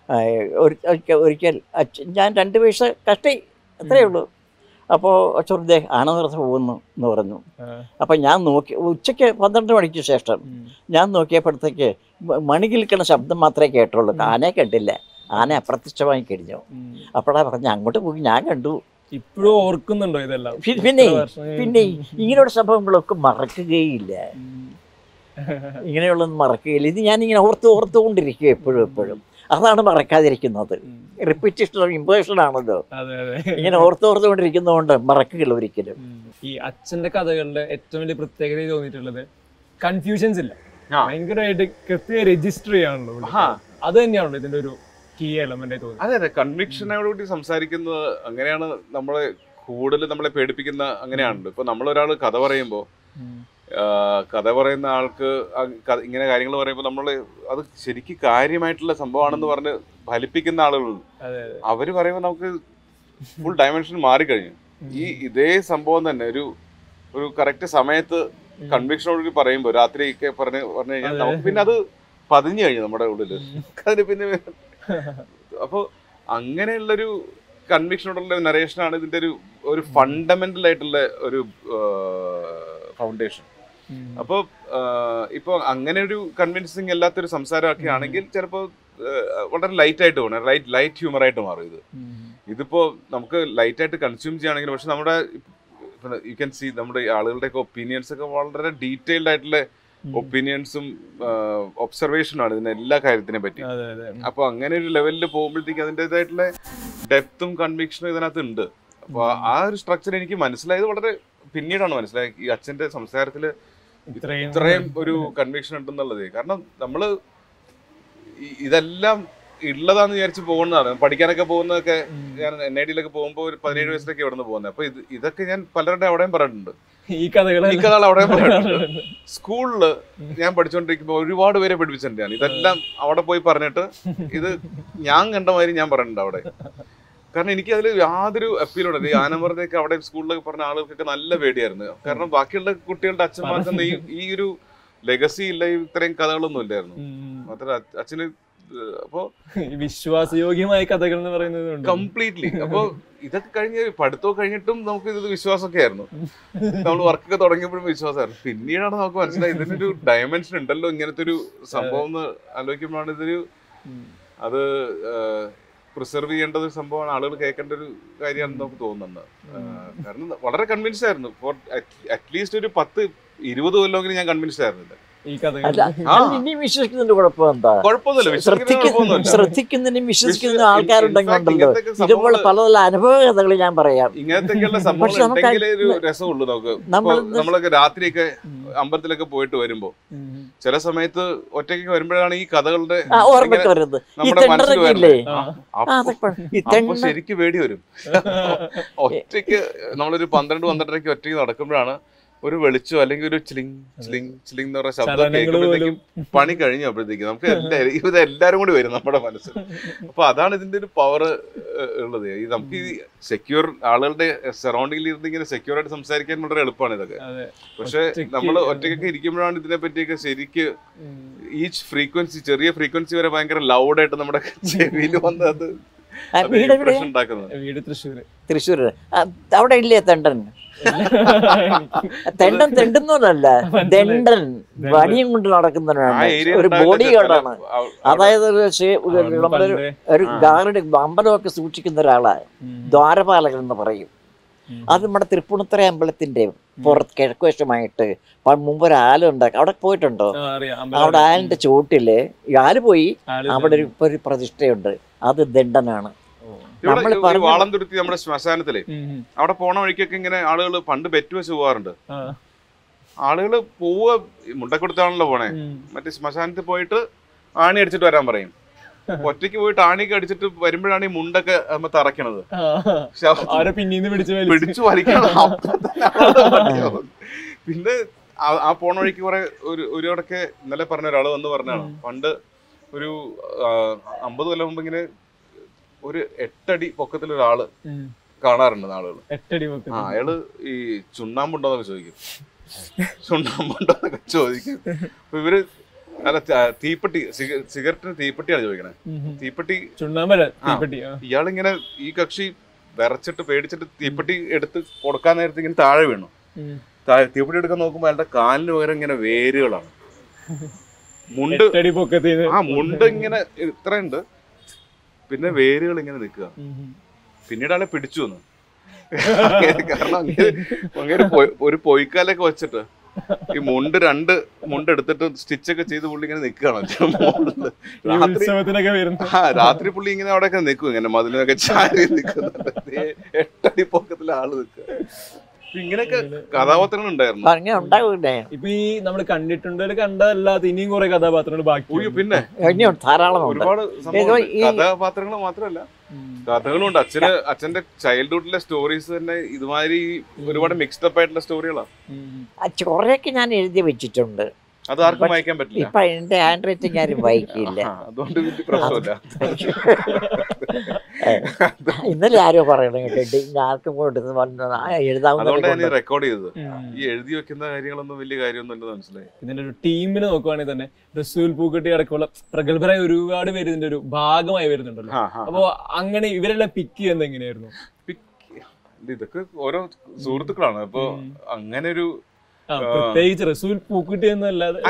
ഒരിക്കൽ ഞാൻ 2 പൈസ കഷ്ടി, അത്രയേ ഉള്ളൂ. അപ്പോൾ ചൊറുതെ ആനനിറത്ത് പോകുന്നു എന്ന് പറഞ്ഞു. അപ്പം ഞാൻ നോക്കി, ഉച്ചയ്ക്ക് 12 മണിക്ക് ശേഷം ഞാൻ നോക്കിയപ്പോഴത്തേക്ക് മണി കിളിക്കണ ശബ്ദം മാത്രമേ കേട്ടുള്ളൂ, ആനയെ കണ്ടില്ല. ആന അപ്രത്യക്ഷമായി കഴിഞ്ഞു. അപ്പോഴാണ് പറഞ്ഞു അങ്ങോട്ട് പോയി ഞാൻ കണ്ടു. ഇപ്പോഴും ഓർക്കുന്നുണ്ടോ ഇതെല്ലാം? പിന്നെ ഇങ്ങനെയുള്ള സംഭവങ്ങളൊക്കെ മറക്കുകയില്ല, ഇങ്ങനെയുള്ളതൊന്നും മറക്കുകയില്ല. ഇത് ഞാനിങ്ങനെ ഓർത്തുകൊണ്ടിരിക്കും എപ്പോഴും. അതാണ് മറക്കാതിരിക്കുന്നത്. റിപ്പീറ്റേഷൻ ഇംപ്രഷൻ ആണല്ലോ, ഇങ്ങനെ ഓർത്തുകൊണ്ടിരിക്കുന്നതുകൊണ്ട് മറക്കുകയില്ല ഒരിക്കലും. ഈ അച്ഛൻ്റെ കഥകളുടെ ഏറ്റവും വലിയ പ്രത്യേകത തോന്നിയിട്ടുള്ളത് കൺഫ്യൂഷൻസ് ഇല്ല, ഭയങ്കരമായിട്ട് കൃത്യ രജിസ്റ്റർ ചെയ്യാണല്ലോ. അത് തന്നെയാണല്ലോ ഇതിന്റെ ഒരു കീ എലമെന്റ് തോന്നുന്നത്. അതെ അതെ, കൺവിക്ഷനോടുകൂടി സംസാരിക്കുന്നത് അങ്ങനെയാണ് നമ്മളെ കൂടുതൽ നമ്മളെ പേടിപ്പിക്കുന്ന. അങ്ങനെയാണല്ലോ. ഇപ്പൊ നമ്മളൊരാൾ കഥ പറയുമ്പോൾ കഥ പറയുന്ന ആൾക്ക് ഇങ്ങനെ കാര്യങ്ങൾ പറയുമ്പോൾ നമ്മൾ അത് ശരിക്കും കാര്യമായിട്ടുള്ള സംഭവമാണെന്ന് പറഞ്ഞ് ഫലിപ്പിക്കുന്ന ആളുകളുണ്ട്. അവര് പറയുമ്പോൾ നമുക്ക് ഫുൾ ഡയമെൻഷൻ മാറിക്കഴിഞ്ഞു. ഇതേ സംഭവം തന്നെ ഒരു കറക്റ്റ് സമയത്ത് കൺവിക്ഷനോട് പറയുമ്പോൾ രാത്രിയൊക്കെ പറഞ്ഞു കഴിഞ്ഞാൽ നമുക്ക് പിന്നെ അത് പതിഞ്ഞു കഴിഞ്ഞു നമ്മുടെ ഉള്ളില്. അതിന് പിന്നെ അപ്പോൾ അങ്ങനെയുള്ളൊരു കൺവിക്ഷനോടുള്ള നരേഷനാണ് ഇതിന്റെ ഒരു ഫണ്ടമെന്റൽ ആയിട്ടുള്ള ഒരു ഫൗണ്ടേഷൻ. അപ്പോൾ ഇപ്പോൾ അങ്ങനെ ഒരു കൺവിൻസിങ് അല്ലാത്തൊരു സംസാരമൊക്കെ ആണെങ്കിൽ ചിലപ്പോൾ വളരെ ലൈറ്റായിട്ട് പോകണം, ലൈറ്റ് ഹ്യൂമറായിട്ട് മാറും. ഇതിപ്പോൾ നമുക്ക് ലൈറ്റായിട്ട് കൺസ്യൂം ചെയ്യുകയാണെങ്കിൽ, പക്ഷെ നമ്മുടെ യു ക്യാൻ സീ നമ്മുടെ ആളുകളുടെയൊക്കെ ഒപ്പീനിയൻസ് ഒക്കെ വളരെ ഡീറ്റെയിൽഡ് ആയിട്ടുള്ള ഒപ്പീനിയൻസും ഒബ്സർവേഷനുമാണ് ഇതിന് എല്ലാ കാര്യത്തിനെ പറ്റി. അപ്പോൾ അങ്ങനെ ഒരു ലെവലിൽ പോകുമ്പോഴത്തേക്ക് അതിൻ്റെതായിട്ടുള്ള ഡെപ്തും കൺവിക്ഷനും ഇതിനകത്ത് ഉണ്ട്. അപ്പോൾ ആ ഒരു സ്ട്രക്ചർ എനിക്ക് മനസ്സിലായത് വളരെ പിന്നീടാണ് മനസ്സിലായത്, ഈ അച്ഛൻ്റെ സംസാരത്തിൽ ഇത്രയും ഒരു കൺവിക്ഷൻ ഉണ്ടെന്നുള്ളത്. കാരണം നമ്മൾ ഇതെല്ലാം ഉള്ളതാന്ന് വിചാരിച്ച് പോകുന്നതാണ്. പഠിക്കാനൊക്കെ പോകുന്നതൊക്കെ ഞാൻ NID-യിലൊക്കെ പോകുമ്പോൾ ഒരു 17 വയസ്സിലൊക്കെ ഇവിടെ നിന്ന് പോകുന്നത്. അപ്പൊ ഇതൊക്കെ ഞാൻ പലരുടെ അവിടെയും പറഞ്ഞിട്ടുണ്ട്, ഈ കഥകൾ അവിടെയും പറഞ്ഞിട്ടുണ്ട്. സ്കൂളില് ഞാൻ പഠിച്ചുകൊണ്ടിരിക്കുമ്പോൾ ഒരുപാട് പേരെ പഠിപ്പിച്ചിട്ടുണ്ട് ഞാൻ. ഇതെല്ലാം അവിടെ പോയി പറഞ്ഞിട്ട് ഇത് ഞാൻ കണ്ട മാതിരി ഞാൻ പറഞ്ഞിട്ടുണ്ട് അവിടെ. കാരണം എനിക്ക് അതിൽ യാതൊരു അപ്പീലുണ്ട്. ഈ ആനമറയൊക്കെ അവിടെ സ്കൂളിലൊക്കെ പറഞ്ഞ ആളുകൾക്കൊക്കെ നല്ല പേടിയായിരുന്നു. കാരണം ബാക്കിയുള്ള കുട്ടികളുടെ അച്ഛന്മാർക്കൊന്നും ഈ ഒരു ലെഗസി ഇല്ല, ഇത്രയും കഥകളൊന്നും ഇല്ലായിരുന്നു. മാത്രമല്ല അച്ഛന് അപ്പോ വിശ്വാസയോഗ്യമായ കഥകൾ എന്ന് പറയുന്നത് കംപ്ലീറ്റ്ലി. അപ്പൊ ഇതൊക്കെ കഴിഞ്ഞ് പഠിത്തം കഴിഞ്ഞിട്ടും നമുക്ക് ഇത് വിശ്വാസമൊക്കെ ആയിരുന്നു. നമ്മൾ വർക്കൊക്കെ തുടങ്ങിയപ്പോഴും വിശ്വാസമായിരുന്നു. പിന്നീടാണ് നമുക്ക് മനസ്സിലായി ഇതിനൊരു ഡയമെൻഷൻ ഉണ്ടല്ലോ, ഇങ്ങനത്തെ ഒരു സംഭവം എന്ന് ആലോചിക്കുമ്പോഴാണ് അത് പ്രിസർവ് ചെയ്യേണ്ട ഒരു സംഭവമാണ്, ആളുകൾ കേൾക്കേണ്ട ഒരു കാര്യമാണെന്ന് നമുക്ക് തോന്നുന്നത്. കാരണം വളരെ കൺവിൻസ്ഡ് ആയിരുന്നു. ഫോർ അറ്റ്ലീസ്റ്റ് ഒരു 10-20 കൊല്ലമെങ്കിലും ഞാൻ കൺവിൻസ്ഡ് ആയിരുന്നില്ല. വിശ്വസിക്കുന്നതിന്റെ ശ്രദ്ധിക്കുന്നതിനും വിശ്വസിക്കുന്ന ആൾക്കാരുണ്ടെങ്കിലുണ്ടല്ലോ, ഇതുപോലെ പല പല അനുഭവ കഥകൾ ഞാൻ പറയാം. ഇങ്ങനത്തെയൊക്കെയുള്ള സംഭവങ്ങൾ ഒരു രസമുള്ളൂ നമുക്ക്. നമ്മളൊക്കെ രാത്രിയൊക്കെ അമ്പലത്തിലൊക്കെ പോയിട്ട് വരുമ്പോ ചില സമയത്ത് ഒറ്റയ്ക്ക് വരുമ്പോഴാണ് ഈ കഥകളുടെ നമ്മുടെ മനസ്സിൽ വരുന്നത്. അപ്പൊ ശരിക്കും പേടി വരും. ഒറ്റയ്ക്ക് നമ്മളൊരു 12-12:30 ഒറ്റയ്ക്ക് നടക്കുമ്പോഴാണ് ഒരു വെളിച്ചോ അല്ലെങ്കിൽ ഒരു ചിലിങ് ചിലിങ് ചിലിങ് എന്ന് പറഞ്ഞ ശബ്ദം കേൾക്കുമ്പോഴത്തേക്കും പണി കഴിഞ്ഞു. അപ്പോഴത്തേക്കും നമുക്ക് ഇതെല്ലാരും കൂടി വരും നമ്മുടെ മനസ്സിൽ. അപ്പൊ അതാണ് ഇതിന്റെ ഒരു പവർ ഉള്ളത്. ഈ നമുക്ക് ഈ സെക്യൂർ ആളുകളുടെ സറൗണ്ടിങ്ങിൽ ഇരുന്ന് ഇങ്ങനെ സെക്യൂർ ആയിട്ട് സംസാരിക്കാൻ വളരെ എളുപ്പമാണ് ഇതൊക്കെ. പക്ഷെ നമ്മൾ ഒറ്റയ്ക്കൊക്കെ ഇരിക്കുമ്പോഴാണ് ഇതിനെ പറ്റിയൊക്കെ ശരിക്ക് ഈച്ച് ഫ്രീക്വൻസി, ചെറിയ ഫ്രീക്വൻസി വരെ ഭയങ്കര ലൗഡായിട്ട് നമ്മുടെ ചെവിയിൽ വന്നത് ഉണ്ടാക്കുന്നത്. വീട് തൃശ്ശൂർ. അവിടെ ഇല്ലേ തെണ്ടൻ? തെണ്ടെന്നല്ല, തെണ്ടൻ വടിയും കൊണ്ട് നടക്കുന്നവനാണ്, ഒരു ബോഡി ഗാർഡാണ്. അതായത് നമ്മളൊരു ഗാർഡ് അമ്പലമൊക്കെ സൂക്ഷിക്കുന്ന ഒരാളാണ്, ദ്വാരപാലകൻ എന്ന് പറയും. അത് നമ്മുടെ തൃപ്പൂണിത്തുറ അമ്പലത്തിൻ്റെ പുറത്ത് കിഴക്കുവശമായിട്ട് മുമ്പ് ഒരു ആല ഉണ്ടാക്കി. അവിടെ പോയിട്ടുണ്ടോ? അവിടെ ആലിൻ്റെ ചുവട്ടിൽ ആല് പോയി അവിടെ ഇപ്പൊ ഒരു പ്രതിഷ്ഠയുണ്ട്. അത് ദണ്ഡനാണ്. വാളന്തുരുത്തി നമ്മുടെ ശ്മശാനത്തില് അവിടെ പോണ വഴിക്കൊക്കെ ഇങ്ങനെ ആളുകൾ പണ്ട് ബെറ്റ് വെച്ച് പോകാറുണ്ട്. ആളുകള് പോവുക മുണ്ടക്കൊടുത്താണല്ലോ പോണേ, മറ്റേ ശ്മശാനത്തിൽ പോയിട്ട് ആണി അടിച്ചിട്ട് വരാൻ പറയും. ഒറ്റയ്ക്ക് പോയിട്ട് ആണിയൊക്കെ അടിച്ചിട്ട് വരുമ്പോഴാണ് ഈ മുണ്ടൊക്കെ തറയ്ക്കണത്. പിടിച്ചു വലിക്കണം. പിന്നെ ആ പോണ വഴിക്ക് കുറെ ഒരിടക്കെ ഇന്നലെ പറഞ്ഞ ഒരാള് വന്ന് പറഞ്ഞാണ്, പണ്ട് ഒരു 50 കൊല്ലം മുമ്പ് ഇങ്ങനെ ഒരു 8 അടി പൊക്കത്തിലൊരാള് കാണാറുണ്ട് ആളുകൾ. അയാള് ഈ ചുണ്ണാമ്പുണ്ടോന്നൊക്കെ ചോദിക്കും. ചുണ്ണാമ്പുണ്ടോന്നൊക്കെ ചോദിക്കും. അപ്പൊ ഇവര് അല്ല തീപ്പെട്ടി, സിഗരറ്റിന് തീപ്പെട്ടിയാണ് ചോദിക്കണേ. തീപ്പെട്ടി ഇയാളിങ്ങനെ ഈ കക്ഷി വിറച്ചിട്ട് പേടിച്ചിട്ട് തീപ്പെട്ടി എടുത്ത് കൊടുക്കാൻ നേരത്തെ ഇങ്ങനെ താഴെ വീണു. തീപ്പെട്ടി എടുക്കാൻ നോക്കുമ്പോ അയാളുടെ കാലിന് പകരം ഇങ്ങനെ വേരുകളാണ്. മുണ്ട് മുണ്ട് ഇങ്ങനെ ഇത്രയുണ്ട്, പിന്നെ വേരുകൾ ഇങ്ങനെ നിൽക്കുക. പിന്നീട് ആളെ പിടിച്ചു വന്നു. കാരണം അങ്ങനെ ഒരു പൊയ്ക്കാലൊക്കെ വെച്ചിട്ട് ഈ രണ്ട് മുണ്ട് എടുത്തിട്ട് സ്റ്റിച്ചൊക്കെ ചെയ്ത് പുള്ളി ഇങ്ങനെ നിൽക്കുകയാണ്. രാത്രി പുള്ളി ഇങ്ങനെ അവിടെയൊക്കെ നിൽക്കും, ഇങ്ങനെ മതിലൊക്കെ ചാരി നിൽക്കുന്നുണ്ട്. 8 അടി പൊക്കത്തിലെ ആള് നിൽക്കുക. ഇങ്ങനെയൊക്കെ കഥാപാത്രങ്ങൾ ഉണ്ടായിരുന്നു. ഇപ്പൊ ഈ നമ്മള് കണ്ടിട്ടുണ്ട് കണ്ടതല്ലാതെ ഇനിയും കുറെ കഥാപാത്രങ്ങൾ ബാക്കി. പിന്നെ ധാരാളം ഒരുപാട് കഥാപാത്രങ്ങൾ മാത്രമല്ല കഥകളുണ്ട്. അച്ഛന്റെ ചൈൽഡ്ഹുഡിലെ സ്റ്റോറീസ് തന്നെ ഇതുമാതിരി ഒരുപാട് മിക്സ്ഡപ്പ് ആയിട്ടുള്ള സ്റ്റോറികളാണ്. കുറെയൊക്കെ ഞാൻ എഴുതി വെച്ചിട്ടുണ്ട്. അത് ആർക്കും വായിക്കാൻ പറ്റില്ല. ഇപ്പൊ എന്റെ ഹാൻഡ് റൈറ്റിംഗ് ആരും വായിക്കില്ല. അതുകൊണ്ട് പ്രശ്നമില്ല. ഇന്നലെ ആരോ പറയണ കേട്ടിട്ട് ആർക്കും എഴുതാവുന്ന റെക്കോർഡ് ചെയ്തത്. ഈ എഴുതി വെക്കുന്ന കാര്യങ്ങളൊന്നും വലിയ കാര്യമൊന്നും മനസ്സിലായി. ഇതിന്റെ ഒരു ടീമിനെ നോക്കുവാണെങ്കിൽ തന്നെ റസൂൽ പൂക്കുട്ടി അടക്കമുള്ള പ്രഗത്ഭരായ ഒരുപാട് പേര് ഇതിന്റെ ഒരു ഭാഗമായി വരുന്നുണ്ടല്ലോ. അപ്പൊ അങ്ങനെ ഇവരെല്ലാം പിക്ക് ചെയ്യുന്നത് എങ്ങനെയായിരുന്നു? ഇതൊക്കെ ഓരോ സുഹൃത്തുക്കളാണ്. അപ്പൊ അങ്ങനെ ഒരു പ്രത്യേകിച്ച് റസൂൽ പൂക്കുട്ടി എന്നല്ലാതെ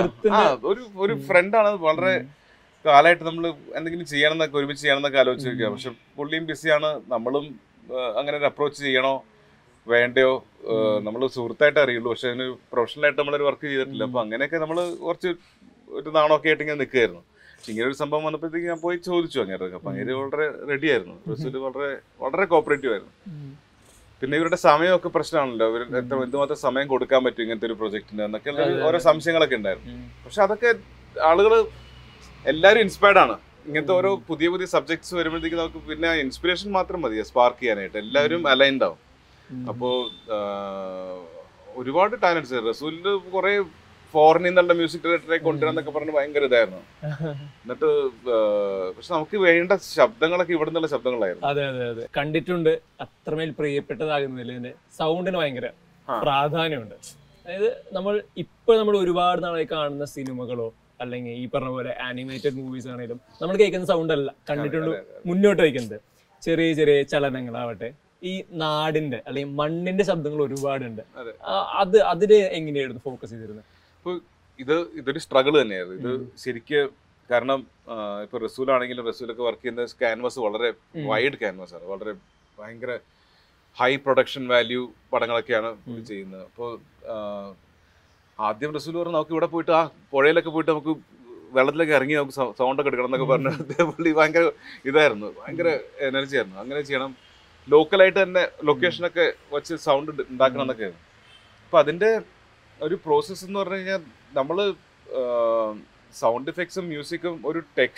ഒരു ഫ്രണ്ടാണ്. വളരെ കാലമായിട്ട് നമ്മൾ എന്തെങ്കിലും ചെയ്യണമെന്നൊക്കെ ഒരുമിച്ച് ചെയ്യണമെന്നൊക്കെ ആലോചിച്ച് വെക്കുക. പക്ഷെ പുള്ളിയും ബിസിയാണ്. നമ്മളും അങ്ങനെ ഒരു അപ്രോച്ച് ചെയ്യണോ വേണ്ടയോ, നമ്മൾ സുഹൃത്തായിട്ട് അറിയുള്ളൂ. പക്ഷെ അതിന് പ്രൊഫഷണലായിട്ട് നമ്മളൊരു വർക്ക് ചെയ്തിട്ടില്ല. അപ്പൊ അങ്ങനെയൊക്കെ നമ്മൾ കുറച്ച് ഒരു നാണമൊക്കെ ആയിട്ട് ഇങ്ങനെ നിൽക്കുകയായിരുന്നു. പക്ഷെ ഇങ്ങനെ ഒരു സംഭവം വന്നപ്പോഴത്തേക്ക് ഞാൻ പോയി ചോദിച്ചു അങ്ങനെ. അപ്പൊ അങ്ങനെ വളരെ റെഡി ആയിരുന്നു. റസൂൽ വളരെ വളരെ കോപ്പറേറ്റീവ് ആയിരുന്നു. പിന്നെ ഇവരുടെ സമയമൊക്കെ പ്രശ്നമാണല്ലോ. ഇവർ എന്തുമാത്രം സമയം കൊടുക്കാൻ പറ്റും ഇങ്ങനത്തെ ഒരു പ്രൊജക്ടിന് എന്നൊക്കെ ഓരോ സംശയങ്ങളൊക്കെ ഉണ്ടായിരുന്നു. പക്ഷെ അതൊക്കെ ആളുകൾ എല്ലാവരും ഇൻസ്പയർഡ് ആണ്. ഇങ്ങനത്തെ ഓരോ പുതിയ പുതിയ സബ്ജക്ട്സ് വരുമ്പോഴത്തേക്ക് നമുക്ക് പിന്നെ ഇൻസ്പിറേഷൻ മാത്രം മതി സ്പാർക്ക് ചെയ്യാനായിട്ട്. എല്ലാവരും അലൈൻഡ് ആവും. അപ്പോൾ ഒരുപാട് ടാലൻറ്റ്സ്. റസൂലിന് കുറെ ഫോറിനിൽ നിന്നുള്ള മ്യൂസിക് ഡയറക്ടറെ കൊണ്ടുവരാന്നൊക്കെ പറഞ്ഞ് ഭയങ്കര ഇതായിരുന്നു. എന്നിട്ട് പക്ഷെ നമുക്ക് വേണ്ട ശബ്ദങ്ങളൊക്കെ ഇവിടെ നിന്നുള്ള ശബ്ദങ്ങളായിരുന്നു. അതെ അതെ അതെ, കണ്ടിട്ടുണ്ട്. അത്രമേൽ പ്രിയപ്പെട്ടതാകുന്നില്ല. ഇതിന്റെ സൗണ്ടിന് ഭയങ്കര പ്രാധാന്യമുണ്ട്. അതായത് നമ്മൾ ഒരുപാട് നാളായി കാണുന്ന സിനിമകളോ അല്ലെങ്കിൽ ഈ പറഞ്ഞ പോലെ ആനിമേറ്റഡ് മൂവീസ് ആണെങ്കിലും നമ്മൾ കേൾക്കുന്ന സൗണ്ട് അല്ല കണ്ടിട്ടുണ്ട് മുന്നോട്ട് വയ്ക്കുന്നത്. ചെറിയ ചെറിയ ചലനങ്ങളാവട്ടെ, ഈ നാടിന്റെ അല്ലെങ്കിൽ മണ്ണിന്റെ ശബ്ദങ്ങൾ ഒരുപാടുണ്ട്. അതിന് എങ്ങനെയായിരുന്നു ഫോക്കസ് ചെയ്തിരുന്നത്? ഇതൊരു സ്ട്രഗിൾ തന്നെയായിരുന്നു ഇത് ശരിക്ക്. കാരണം ഇപ്പൊ റസൂലാണെങ്കിലും റസൂലൊക്കെ വർക്ക് ചെയ്യുന്ന ക്യാൻവാസ് വളരെ വൈഡ് ക്യാൻവാസ് ആണ്. വളരെ ഭയങ്കര ഹൈ പ്രൊഡക്ഷൻ വാല്യൂ പടങ്ങളൊക്കെയാണ് ചെയ്യുന്നത്. അപ്പോൾ ആദ്യം റസൂൽ പറഞ്ഞു നമുക്ക് ഇവിടെ പോയിട്ട് പുഴയിലൊക്കെ പോയിട്ട് നമുക്ക് വെള്ളത്തിലൊക്കെ ഇറങ്ങി നമുക്ക് സൗണ്ടൊക്കെ എടുക്കണം എന്നൊക്കെ പറഞ്ഞ് പുള്ളി ഭയങ്കര ഇതായിരുന്നു, ഭയങ്കര എനർജി ആയിരുന്നു. അങ്ങനെ ചെയ്യണം, ലോക്കലായിട്ട് തന്നെ ലൊക്കേഷനൊക്കെ വെച്ച് സൗണ്ട് ഉണ്ടാക്കണം എന്നൊക്കെ ആയിരുന്നു. അപ്പം അതിൻ്റെ ഒരു പ്രോസസ്സ് എന്ന് പറഞ്ഞു കഴിഞ്ഞാൽ നമ്മൾ സൗണ്ട് എഫക്ട്സും മ്യൂസിക്കും ഒരു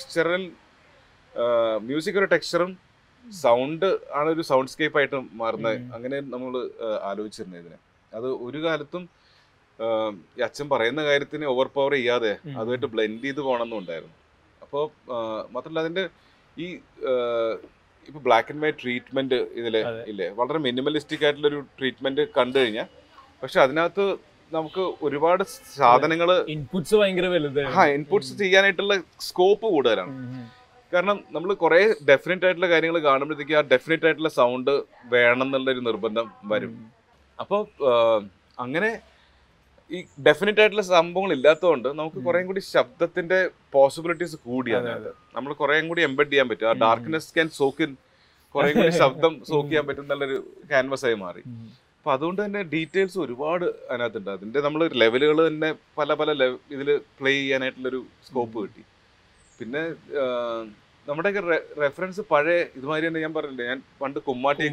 ടെക്സ്ചറും സൗണ്ട് ആണ് ഒരു സൗണ്ട് സ്കേപ്പായിട്ട് മാറുന്നത്. അങ്ങനെ നമ്മൾ ആലോചിച്ചിരുന്നത് ഇതിനെ. അത് ഒരു കാലത്തും ഈ അച്ഛൻ പറയുന്ന കാര്യത്തിന് ഓവർ പവർ ചെയ്യാതെ അതുമായിട്ട് ബ്ലെൻഡ് ചെയ്ത് പോകണമെന്നുണ്ടായിരുന്നു. അപ്പോൾ മാത്രമല്ല അതിൻ്റെ ഈ ഇപ്പോൾ ബ്ലാക്ക് ആൻഡ് വൈറ്റ് ട്രീറ്റ്മെൻറ്റ് ഇതിൽ ഇല്ലേ, വളരെ മിനിമലിസ്റ്റിക് ആയിട്ടുള്ളൊരു ട്രീറ്റ്മെൻറ്റ് കണ്ടു കഴിഞ്ഞാൽ പക്ഷെ അതിനകത്ത് നമുക്ക് ഒരുപാട് സാധനങ്ങൾ ഇൻപുട്സ് ചെയ്യാനായിട്ടുള്ള സ്കോപ്പ് കൂടുതലാണ്. കാരണം നമ്മൾ കുറേ ഡെഫിനറ്റ് ആയിട്ടുള്ള കാര്യങ്ങൾ കാണുമ്പോഴത്തേക്ക് ആ ഡെഫിനറ്റ് ആയിട്ടുള്ള സൗണ്ട് വേണം എന്നുള്ളൊരു നിർബന്ധം വരും. അപ്പോൾ അങ്ങനെ ഈ ഡെഫിനറ്റ് ആയിട്ടുള്ള സംഭവങ്ങൾ ഇല്ലാത്തതുകൊണ്ട് നമുക്ക് കുറേം കൂടി ശബ്ദത്തിന്റെ പോസിബിലിറ്റീസ് കൂടിയാണ്. നമ്മൾ കുറേം കൂടി എംബെഡ് ചെയ്യാൻ പറ്റും. ആ ഡാർക്ക്നെസ് ക്യാൻ സോക്ക് ഇൻ കുറെ കൂടി ശബ്ദം സോക്ക് ചെയ്യാൻ പറ്റുന്നുള്ളൊരു ക്യാൻവസ് ആയി മാറി. അപ്പൊ അതുകൊണ്ട് തന്നെ ഡീറ്റെയിൽസ് ഒരുപാട് അതിനകത്തുണ്ട്. അതിന്റെ നമ്മൾ ലെവലുകൾ തന്നെ പല പല ഇതിൽ പ്ലേ ചെയ്യാനായിട്ടുള്ളൊരു സ്കോപ്പ് കിട്ടി. പിന്നെ നമ്മുടെയൊക്കെ റെഫറൻസ് പഴയ ഇതുമാതിരി തന്നെ. ഞാൻ പറഞ്ഞില്ലേ, ഞാൻ പണ്ട് കുമ്മാട്ടി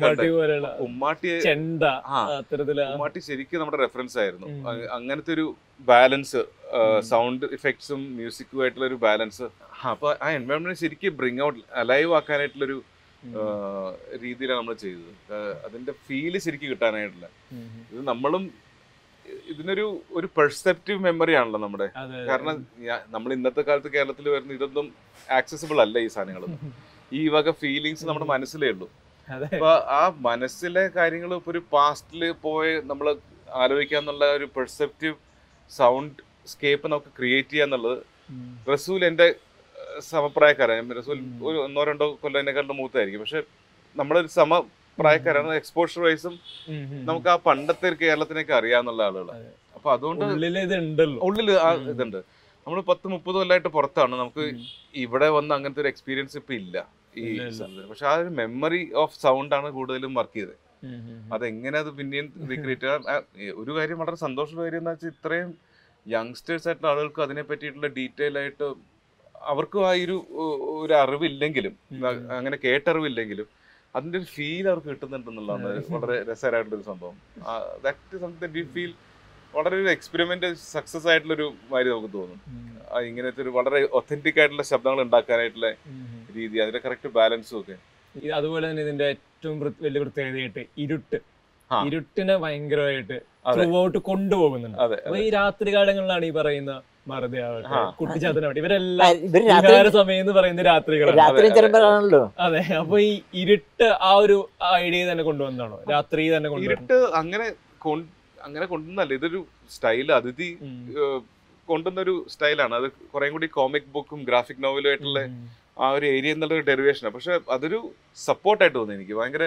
ശരിക്കും നമ്മുടെ റെഫറൻസ് ആയിരുന്നു. അങ്ങനത്തെ ഒരു ബാലൻസ്, സൗണ്ട് ഇഫക്ട്സും മ്യൂസിക്കും ആയിട്ടുള്ള ഒരു ബാലൻസ്. അപ്പൊ ആ എൻവയോൺമെന്റ് ശരിക്കും ബ്രിങ് ഔട്ട്, അലൈവ് ആക്കാനായിട്ടുള്ളൊരു രീതിയിലാണ് നമ്മൾ ചെയ്തത്. അതിന്റെ ഫീല് ശരിക്കും കിട്ടാനായിട്ടില്ല. ഇത് നമ്മളും ഇതിനൊരു പെർസെപ്റ്റീവ് മെമ്മറി ആണല്ലോ നമ്മുടെ. കാരണം നമ്മൾ ഇന്നത്തെ കാലത്ത് കേരളത്തിൽ വരുന്ന ഇതൊന്നും ആക്സസിബിൾ അല്ല ഈ സാധനങ്ങളൊന്നും. ഈ വക ഫീലിങ്സ് നമ്മുടെ മനസ്സിലേ ഉള്ളൂ. അപ്പൊ ആ മനസ്സിലെ കാര്യങ്ങൾ ഇപ്പൊ ഒരു പാസ്റ്റില് പോയി നമ്മൾ ആലോചിക്കാന്നുള്ള ഒരു പെർസെപ്റ്റീവ് സൗണ്ട് സ്കേപ്പ് നമുക്ക് ക്രിയേറ്റ് ചെയ്യാന്നുള്ളത്, റസൂൽ എന്റെ സമപ്രായക്കാരാണ്. റസൂൽ ഒരു 1-2 കൊല്ലം എന്നെക്കാളും മൂത്തായിരിക്കും. പക്ഷെ നമ്മളൊരു സമപ്രായക്കാരാണ്. എക്സ്പോഷർ വൈസും നമുക്ക് ആ പണ്ടത്തെ കേരളത്തിനൊക്കെ അറിയാന്നുള്ള ആളുകളാണ്. അപ്പൊ അതുകൊണ്ട് ഉള്ളില് ആ ഇതുണ്ട്. നമ്മൾ 10-30 കൊല്ലമായിട്ട് പുറത്താണ്. നമുക്ക് ഇവിടെ വന്ന് അങ്ങനത്തെ ഒരു എക്സ്പീരിയൻസ് ഇപ്പൊ ഇല്ല ഈ. പക്ഷെ ആ ഒരു മെമ്മറി ഓഫ് സൗണ്ട് ആണ് കൂടുതലും വർക്ക് ചെയ്തത്. അതെങ്ങനെ അത് പിന്നെയും റീക്രിയേറ്റ് ചെയ്യാൻ. ഒരു കാര്യം വളരെ സന്തോഷമുള്ള കാര്യം എന്താ വെച്ചാൽ, ഇത്രയും യങ്സ്റ്റേഴ്സ് ആയിട്ടുള്ള ആളുകൾക്ക് അതിനെ പറ്റിയിട്ടുള്ള ഡീറ്റെയിൽ ആയിട്ട് അവർക്കും ആ ഒരു അറിവില്ലെങ്കിലും, അങ്ങനെ കേട്ടറിവില്ലെങ്കിലും അതിന്റെ ഒരു ഫീൽ അവർക്ക് കിട്ടുന്നുണ്ടെന്നുള്ളതാണ് വളരെ രസകരമായിട്ടുള്ളൊരു സംഭവം. ദാറ്റ് സംതിങ് വി ഫീൽ വളരെ ഒരു എക്സ്പെരിമെന്റ് സക്സസ് ആയിട്ടുള്ളൊരു കാര്യം നമുക്ക് തോന്നും. ഇങ്ങനത്തെ ഒരു വളരെ ഒത്തന്റിക് ആയിട്ടുള്ള ശബ്ദങ്ങൾ ഉണ്ടാക്കാനായിട്ടുള്ള രീതി, അതിന്റെ കറക്റ്റ് ബാലൻസും ഒക്കെ. അതുപോലെ തന്നെ ഇതിന്റെ ഏറ്റവും വലിയ പ്രത്യേകതയായിട്ട് ഇരുട്ടിനെ ഭയങ്കരമായിട്ട് ത്രൂ ഔട്ട് കൊണ്ടുപോകുന്നുണ്ട്. അപ്പൊ ഈ രാത്രി കാലങ്ങളിലാണ് ഈ പറയുന്ന മറുതയാവട്ടെ, കുട്ടിച്ചാത്തനാവട്ടെ, ഇവരെല്ലാം സമയം എന്ന് പറയുന്ന രാത്രികളാണല്ലോ. അതെ. അപ്പൊ ഈ ഇരുട്ട് ആ ഒരു ഐഡിയ തന്നെ കൊണ്ടുവന്നാണോ? രാത്രി തന്നെ ഇരുട്ട് അങ്ങനെ കൊണ്ടുവന്നല്ല, ഇതൊരു സ്റ്റൈല്. അതിഥി കൊണ്ടുവന്നൊരു സ്റ്റൈലാണ്. അത് കുറെ കൂടി കോമിക് ബുക്കും ഗ്രാഫിക് നോവലും ആയിട്ടുള്ള ആ ഒരു ഏരിയ എന്നുള്ളൊരു ഡെറിവേഷനാണ്. പക്ഷെ അതൊരു സപ്പോർട്ടായിട്ട് തോന്നി എനിക്ക് ഭയങ്കര.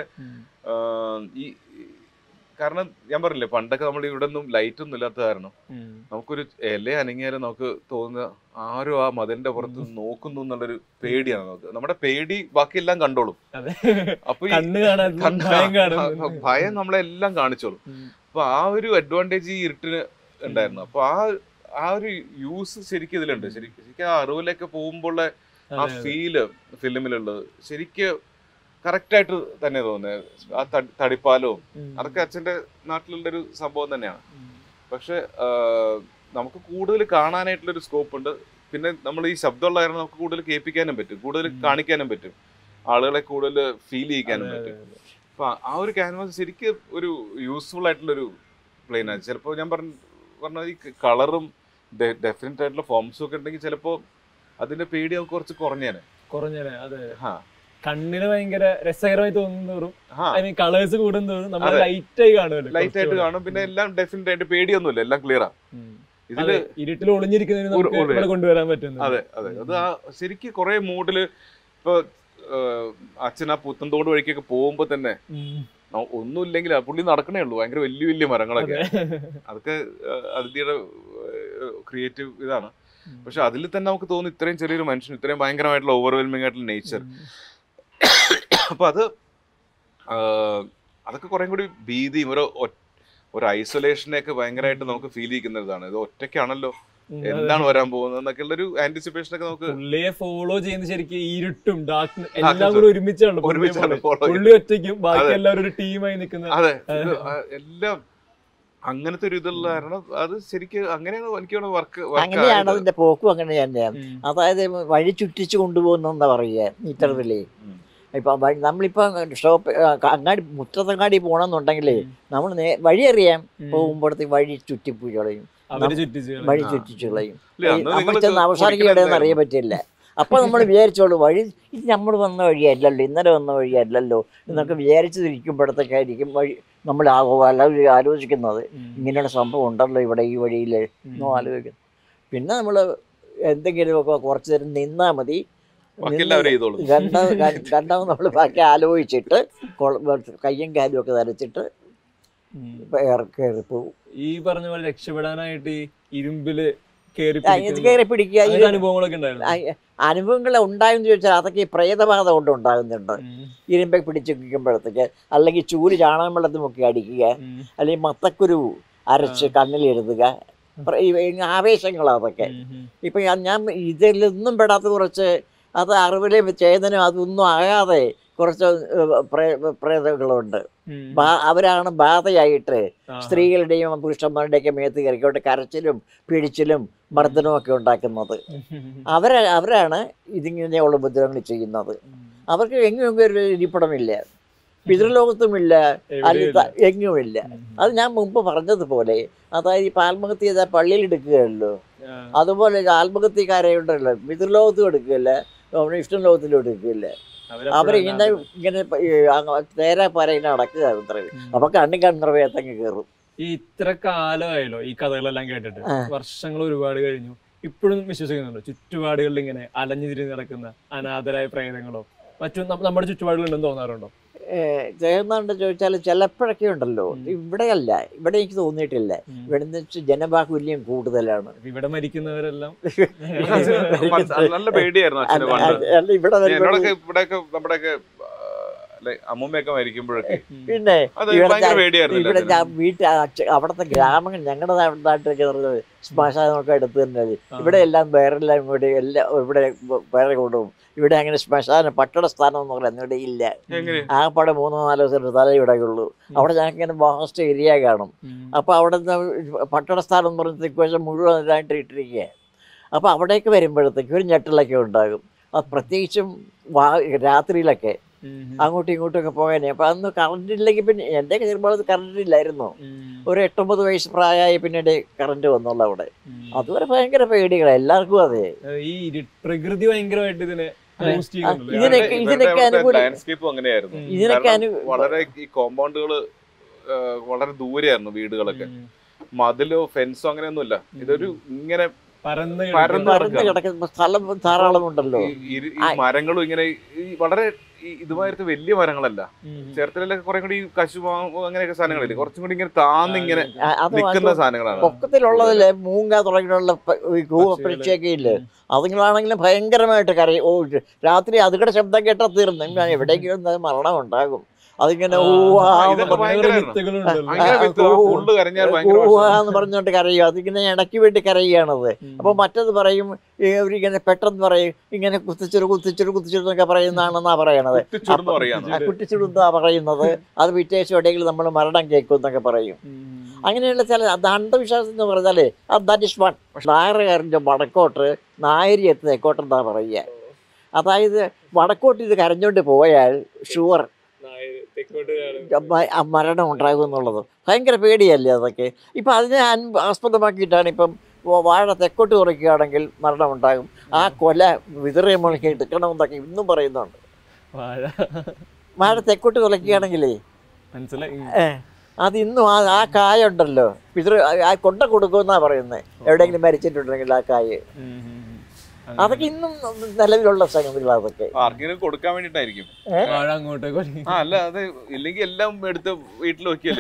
ഈ കാരണം ഞാൻ പറഞ്ഞില്ലേ, പണ്ടൊക്കെ നമ്മൾ ഇവിടെ ഒന്നും ലൈറ്റ് ഒന്നും ഇല്ലാത്ത കാരണം നമുക്കൊരു ഇല അനങ്ങിയാലും നമുക്ക് തോന്നുന്ന ആരും ആ മതിലിന്റെ പുറത്ത് നോക്കുന്നു എന്നുള്ളൊരു പേടിയാണ് നമുക്ക്. നമ്മുടെ പേടി ബാക്കിയെല്ലാം കണ്ടോളും. അപ്പൊ ഭയം നമ്മളെല്ലാം കാണിച്ചോളും. അപ്പൊ ആ ഒരു അഡ്വാൻറ്റേജ് ഈ ഇരുട്ടിന് ഉണ്ടായിരുന്നു. അപ്പൊ ആ ഒരു യൂസ് ശരിക്കും ഇതിലുണ്ട്. ശരിക്കും ആ അറിവിലേക്ക് പോകുമ്പോൾ ആ ഫീല് ഫിലിമിലുള്ളത് ശരിക്കും കറക്റ്റായിട്ട് തന്നെ തോന്നുന്നത്. ആ തടിപ്പാലവും അതൊക്കെ അച്ഛൻ്റെ നാട്ടിലുള്ളൊരു സംഭവം തന്നെയാണ്. പക്ഷെ നമുക്ക് കൂടുതൽ കാണാനായിട്ടുള്ളൊരു സ്കോപ്പ് ഉണ്ട്. പിന്നെ നമ്മൾ ഈ ശബ്ദമുള്ള കാരണം നമുക്ക് കൂടുതൽ കേൾപ്പിക്കാനും പറ്റും, കൂടുതൽ കാണിക്കാനും പറ്റും, ആളുകളെ കൂടുതൽ ഫീൽ ചെയ്യിക്കാനും പറ്റും. അപ്പൊ ആ ഒരു ക്യാൻവാസ് ശരിക്കും ഒരു യൂസ്ഫുൾ ആയിട്ടുള്ളൊരു പ്ലെയിനാണ്. ചിലപ്പോൾ ഞാൻ പറഞ്ഞ ഈ കളറും ഡെഫിനറ്റ് ആയിട്ടുള്ള ഫോംസും ഒക്കെ ഉണ്ടെങ്കിൽ ചിലപ്പോൾ അതിന്റെ പേടി നമുക്ക് കുറച്ച് കുറഞ്ഞേനെ. അതെ. കണ്ണിന് ഭയങ്കര രസകരമായി തോന്നുന്നോറും കളേഴ്സ് കൂടുന്നോറും നമ്മൾ ലൈറ്റ് ആയിട്ട് കാണും. പിന്നെ എല്ലാം ഡെഫിനറ്റ് ആയിട്ട് പേടിയൊന്നുമില്ല, എല്ലാം ക്ലിയറാ. ഇതില് ഇരുട്ടിൽ ഒളിഞ്ഞിരിക്കുന്നതിന് കൊണ്ടുവരാൻ പറ്റും. അതെ. അത് ആ ശരിക്കും കുറെ മൂഡില്. ഇപ്പൊ അച്ഛൻ ആ പുത്തൻതോട് വഴിക്കൊക്കെ പോകുമ്പോ തന്നെ ഒന്നുമില്ലെങ്കിൽ പുള്ളി നടക്കണേ ഉള്ളൂ. ഭയങ്കര വലിയ വലിയ മരങ്ങളൊക്കെ. അതൊക്കെ അതിഥിയുടെ ക്രിയേറ്റീവ് ഇതാണ്. പക്ഷെ അതിൽ തന്നെ നമുക്ക് തോന്നുന്നു ഇത്രയും ചെറിയൊരു മനുഷ്യൻ, ഇത്രയും ഭയങ്കരമായിട്ടുള്ള ഓവർവെൽമിംഗ് ആയിട്ടുള്ള നേച്ചർ. അപ്പൊ അതൊക്കെ കുറെ കൂടി ഭീതിയും ഒരു ഐസൊലേഷനെയൊക്കെ ഭയങ്കരമായിട്ട് നമുക്ക് ഫീൽ ചെയ്യിക്കുന്നതാണ്. ഇത് ഒറ്റയ്ക്കാണല്ലോ, എന്താണ് വരാൻ പോകുന്നത് എന്നൊക്കെ ഉള്ളൊരു ആന്റിസിപ്പേഷൻ ഒക്കെ നമുക്ക്. പുള്ളിയെ ഫോളോ ചെയ്യുന്ന ശരിക്കും ഇരുട്ടും ഡാർക്ക് എല്ലാം കൂടെ ഒരുമിച്ചാണ് പുള്ളി ഒറ്റയ്ക്കും ബാക്കി എല്ലാവരും ഒരു ടീമായി നിൽക്കുന്നത്. അതെ, എല്ലാം അങ്ങനത്തെ ഒരു ഇതുള്ള കാരണം അത് ശരിക്കും അങ്ങനെയാണ് എനിക്ക് വർക്ക്. അങ്ങനെയാണ് അതിന്റെ പോക്കും, അങ്ങനെ തന്നെയാണ്. അതായത് വഴി ചുറ്റിച്ച് കൊണ്ടുപോകുന്ന പറയുക ഇത്തരത്തിലേ. ഇപ്പം നമ്മളിപ്പോൾ അങ്ങാടി മുറ്റത്തങ്ങാടി പോകണമെന്നുണ്ടെങ്കിലേ നമ്മൾ വഴി അറിയാം, പോകുമ്പോഴത്തേക്ക് വഴി ചുറ്റിപ്പൂച്ച് കളയും, വഴി ചുറ്റിച്ച് കളയും. നമ്മൾ ചെന്ന് അവസാനിക്കുക എവിടെയെന്ന് അറിയാൻ പറ്റില്ല. അപ്പോൾ നമ്മൾ വിചാരിച്ചോളൂ വഴി ഇത് നമ്മൾ വന്ന വഴിയല്ലല്ലോ, ഇന്നലെ വന്ന വഴിയല്ലല്ലോ എന്നൊക്കെ വിചാരിച്ചിരിക്കുമ്പോഴത്തേക്കായിരിക്കും വഴി നമ്മൾ ആലോചിക്കുന്നത് ഇങ്ങനെയുള്ള സംഭവം ഉണ്ടല്ലോ ഇവിടെ ഈ വഴിയിൽ എന്നോ ആലോചിക്കുന്നു. പിന്നെ നമ്മൾ എന്തെങ്കിലുമൊക്കെ കുറച്ച് നേരം നിന്നാൽ മതി. രണ്ടാമത് നമ്മൾ ബാക്കി ആലോചിച്ചിട്ട് കയ്യും കാലും ഒക്കെ നരച്ചിട്ട് കയറി പോകും. ഈ പറഞ്ഞ പോലെ രക്ഷപ്പെടാനായിട്ട് ഈ ഇരുമ്പില് കയറി പിടിക്കുക. അനുഭവങ്ങളൊക്കെ ഉണ്ടായിരുന്നു. അനുഭവങ്ങൾ ഉണ്ടായെന്ന് ചോദിച്ചാൽ അതൊക്കെ ഈ പ്രേതബാധ കൊണ്ട് ഉണ്ടാകുന്നുണ്ട്. ഇരുമ്പെ പിടിച്ച് നിൽക്കുമ്പോഴത്തേക്ക്, അല്ലെങ്കിൽ ചൂല് ചാണകം വെള്ളത്തിൽ മുക്കി അടിക്കുക, അല്ലെങ്കിൽ മത്തക്കുരു അരച്ച് കണ്ണിലെഴുതുക, ആവേശങ്ങളാണ് അതൊക്കെ. ഇപ്പം ഞാൻ ഇതിലൊന്നും പെടാത്ത കുറച്ച് അത് അറിവിലെയും ചേതനും അതൊന്നും ആകാതെ കുറച്ച് പ്രേതങ്ങളുണ്ട്. അവരാണ് ബാധയായിട്ട് സ്ത്രീകളുടെയും പുരുഷന്മാരുടെയൊക്കെ മേത്ത് കയറിക്കോട്ടെ കരച്ചിലും പിടിച്ചിലും മർദ്ദനവും ഒക്കെ ഉണ്ടാക്കുന്നത്. അവരാണ് ഇതിങ്ങനെയുള്ള ഉപദ്രവങ്ങൾ ചെയ്യുന്നത്. അവർക്ക് എങ്ങും ഒരു ഇരിപ്പിടമില്ല, പിതൃലോകത്തുമില്ല, എങ്ങുമില്ല. അത് ഞാൻ മുമ്പ് പറഞ്ഞതുപോലെ, അതായത് ഇപ്പം ആത്മഹത്യ ചെയ്താൽ പള്ളിയിൽ എടുക്കുകയല്ലോ, അതുപോലെ ആത്മഹത്യക്കാരെ ഉണ്ടല്ലോ പിതൃലോകത്തും എടുക്കുകയില്ല, ഇഷ്ടം ലോകത്തിലും എടുക്കുകയില്ല. അവരിങ്ങനെ നേരെ പറയിങ്ങനെ നടക്കുക. അപ്പൊ കണ്ണി കണ്ണിറവേത്തങ്ങ് കയറും. ഈ ഇത്ര കാലമായല്ലോ ഈ കഥകളെല്ലാം കേട്ടിട്ട്, വർഷങ്ങൾ ഒരുപാട് കഴിഞ്ഞു, ഇപ്പോഴും വിശ്വസിക്കുന്നുണ്ടോ ചുറ്റുപാടുകളിൽ ഇങ്ങനെ അലഞ്ഞു തിരിഞ്ഞ് നടക്കുന്ന അനാഥരായ പ്രേതങ്ങളോ മറ്റും നമ്മുടെ ചുറ്റുപാടുകളുണ്ടെന്ന് തോന്നാറുണ്ടോ? ചെയ്യുന്നുണ്ട് ചോദിച്ചാൽ ചിലപ്പോഴൊക്കെ ഉണ്ടല്ലോ. ഇവിടെയല്ല, ഇവിടെ എനിക്ക് തോന്നിയിട്ടില്ല. ഇവിടെ ജനബാഹുല്യം കൂടുതലാണ്. ഇവിടെ മരിക്കുന്നവരെല്ലാം നല്ല പേടിയായിരുന്നു. ഇവിടെ അമ്മൂമ്മയൊക്കെ മരിക്കുമ്പോഴൊക്കെ പിന്നെ ഇവിടെ അവിടുത്തെ ഗ്രാമങ്ങൾ ഞങ്ങളുടെ നാട്ടിലൊക്കെ പറഞ്ഞത് ശ്മശാനമൊക്കെ എടുത്ത് തന്നെ. ഇവിടെ എല്ലാം വേറെല്ലാം ഇവിടെ എല്ലാം ഇവിടെ വേറെ കൊണ്ടുപോകും. ഇവിടെ അങ്ങനെ ശ്മശാനം പട്ടണ സ്ഥാനം എന്ന് പറയുന്നത് ഇവിടെ ഇല്ല. ആകപ്പാടെ 3-4 ദിവസം സ്ഥലം ഇവിടെ ഉള്ളൂ. അവിടെ ഞങ്ങൾക്ക് ഇങ്ങനെ വാസ്റ്റ് ഏരിയ കാണും. അപ്പോൾ അവിടെ പട്ടണ സ്ഥാനം എന്ന് പറയുന്ന ഇക്വേഷൻ മുഴുവൻ ഇതായിട്ട് ഇട്ടിരിക്കുക. അപ്പോൾ അവിടേക്ക് വരുമ്പോഴത്തേക്ക് ഒരു ഞെട്ടലൊക്കെ ഉണ്ടാകും. അത് പ്രത്യേകിച്ചും രാത്രിയിലൊക്കെ അങ്ങോട്ടും ഇങ്ങോട്ടുമൊക്കെ പോകാനേ. അപ്പം അന്ന് കറണ്ട് ഇല്ലെങ്കിൽ പിന്നെ എൻ്റെ ചെറുപ്പോൾ കറണ്ട് ഇല്ലായിരുന്നു. ഒരു 8-9 വയസ്സ് പ്രായമായി പിന്നീട് കറണ്ട് വന്നുള്ള അവിടെ. അതുവരെ ഭയങ്കര പേടികളാണ് എല്ലാവർക്കും. അതെ, ഈ പ്രകൃതി ഭയങ്കരമായിട്ട് വളരെ ഈ കോമ്പൗണ്ടുകള് വളരെ ദൂരെയായിരുന്നു വീടുകളൊക്കെ. മതിലോ ഫെൻസോ അങ്ങനെയൊന്നുമില്ല. ഇതൊരു ഇങ്ങനെ സ്ഥലം ധാരാളമുണ്ടല്ലോ. മരങ്ങളും ഇങ്ങനെ വളരെ ഇതുമായിട്ട് വലിയ മരങ്ങളല്ല. ചേർത്തലൊക്കെ കുറെ കൂടി കശുമാവ് അങ്ങനെയൊക്കെ സാധനങ്ങളില്ലേ, കുറച്ചും കൂടി ഇങ്ങനെ താന്നിങ്ങനെ നിൽക്കുന്ന സാധനങ്ങളാണ്. പൊക്കത്തിലുള്ളതല്ലേ മൂങ്ങ തുടങ്ങിയുള്ള കൃഷിയൊക്കെ ഇല്ലേ, അതുങ്ങളാണെങ്കിലും ഭയങ്കരമായിട്ട് കരയും. രാത്രി അതുകളുടെ ശബ്ദം കേട്ടാൽ തീർന്നു. എവിടെയെങ്കിലും മരണം ഉണ്ടാകും. അതിങ്ങനെ ഊഹാന്ന് പറഞ്ഞോണ്ട് കരയും. അതിങ്ങനെ ഇടയ്ക്ക് വേണ്ടി കരയുകയാണത്. അപ്പോൾ മറ്റത് പറയും, ഇവരിങ്ങനെ പെട്ടെന്ന് പറയും ഇങ്ങനെ കുത്തിച്ചിടുന്നൊക്കെ പറയുന്നതാണെന്നാ പറയണത്. കുട്ടിച്ചിടുന്നാ പറയുന്നത്. അത് പിറ്റേശം എവിടെയെങ്കിലും നമ്മൾ മരണം കേൾക്കും എന്നൊക്കെ പറയും. അങ്ങനെയുള്ള ചില അന്ധവിശ്വാസം എന്ന് പറഞ്ഞാൽ ദാറ്റ് ഇസ് വൺ. നായറുകാരൻ്റെ വടക്കോട്ട് നായരി എത്തി തെക്കോട്ടെന്നാ പറയുക. അതായത് വടക്കോട്ട് ഇത് കരഞ്ഞോണ്ട് പോയാൽ ഷുവർ മരണം ഉണ്ടാകും എന്നുള്ളത് ഭയങ്കര പേടിയല്ലേ അതൊക്കെ. ഇപ്പം അതിനെ ആസ്പദമാക്കിയിട്ടാണ് ഇപ്പം വാഴ തെക്കോട്ട് കുറയ്ക്കുകയാണെങ്കിൽ മരണം ഉണ്ടാകും. ആ കൊല വിതറിയ മുളക്കി എടുക്കണമെന്നൊക്കെ ഇന്നും പറയുന്നുണ്ട്. വാഴ തെക്കോട്ട് കുറയ്ക്കുകയാണെങ്കിലേ അത് ഇന്നും ആ കായ ഉണ്ടല്ലോ കൊണ്ട കൊടുക്കുമെന്നാണ് പറയുന്നത്. എവിടെയെങ്കിലും മരിച്ചിട്ടുണ്ടെങ്കിൽ ആ കായ അതൊക്കെ ഇന്നും നിലവിലുള്ള സംഗതികളാണ്. അതൊക്കെ ആർക്കെങ്കിലും കൊടുക്കാൻ വേണ്ടിട്ടായിരിക്കും. അല്ല, അത് ഇല്ലെങ്കിൽ എല്ലാം എടുത്ത് വീട്ടിൽ വെക്കിയല്ലോ.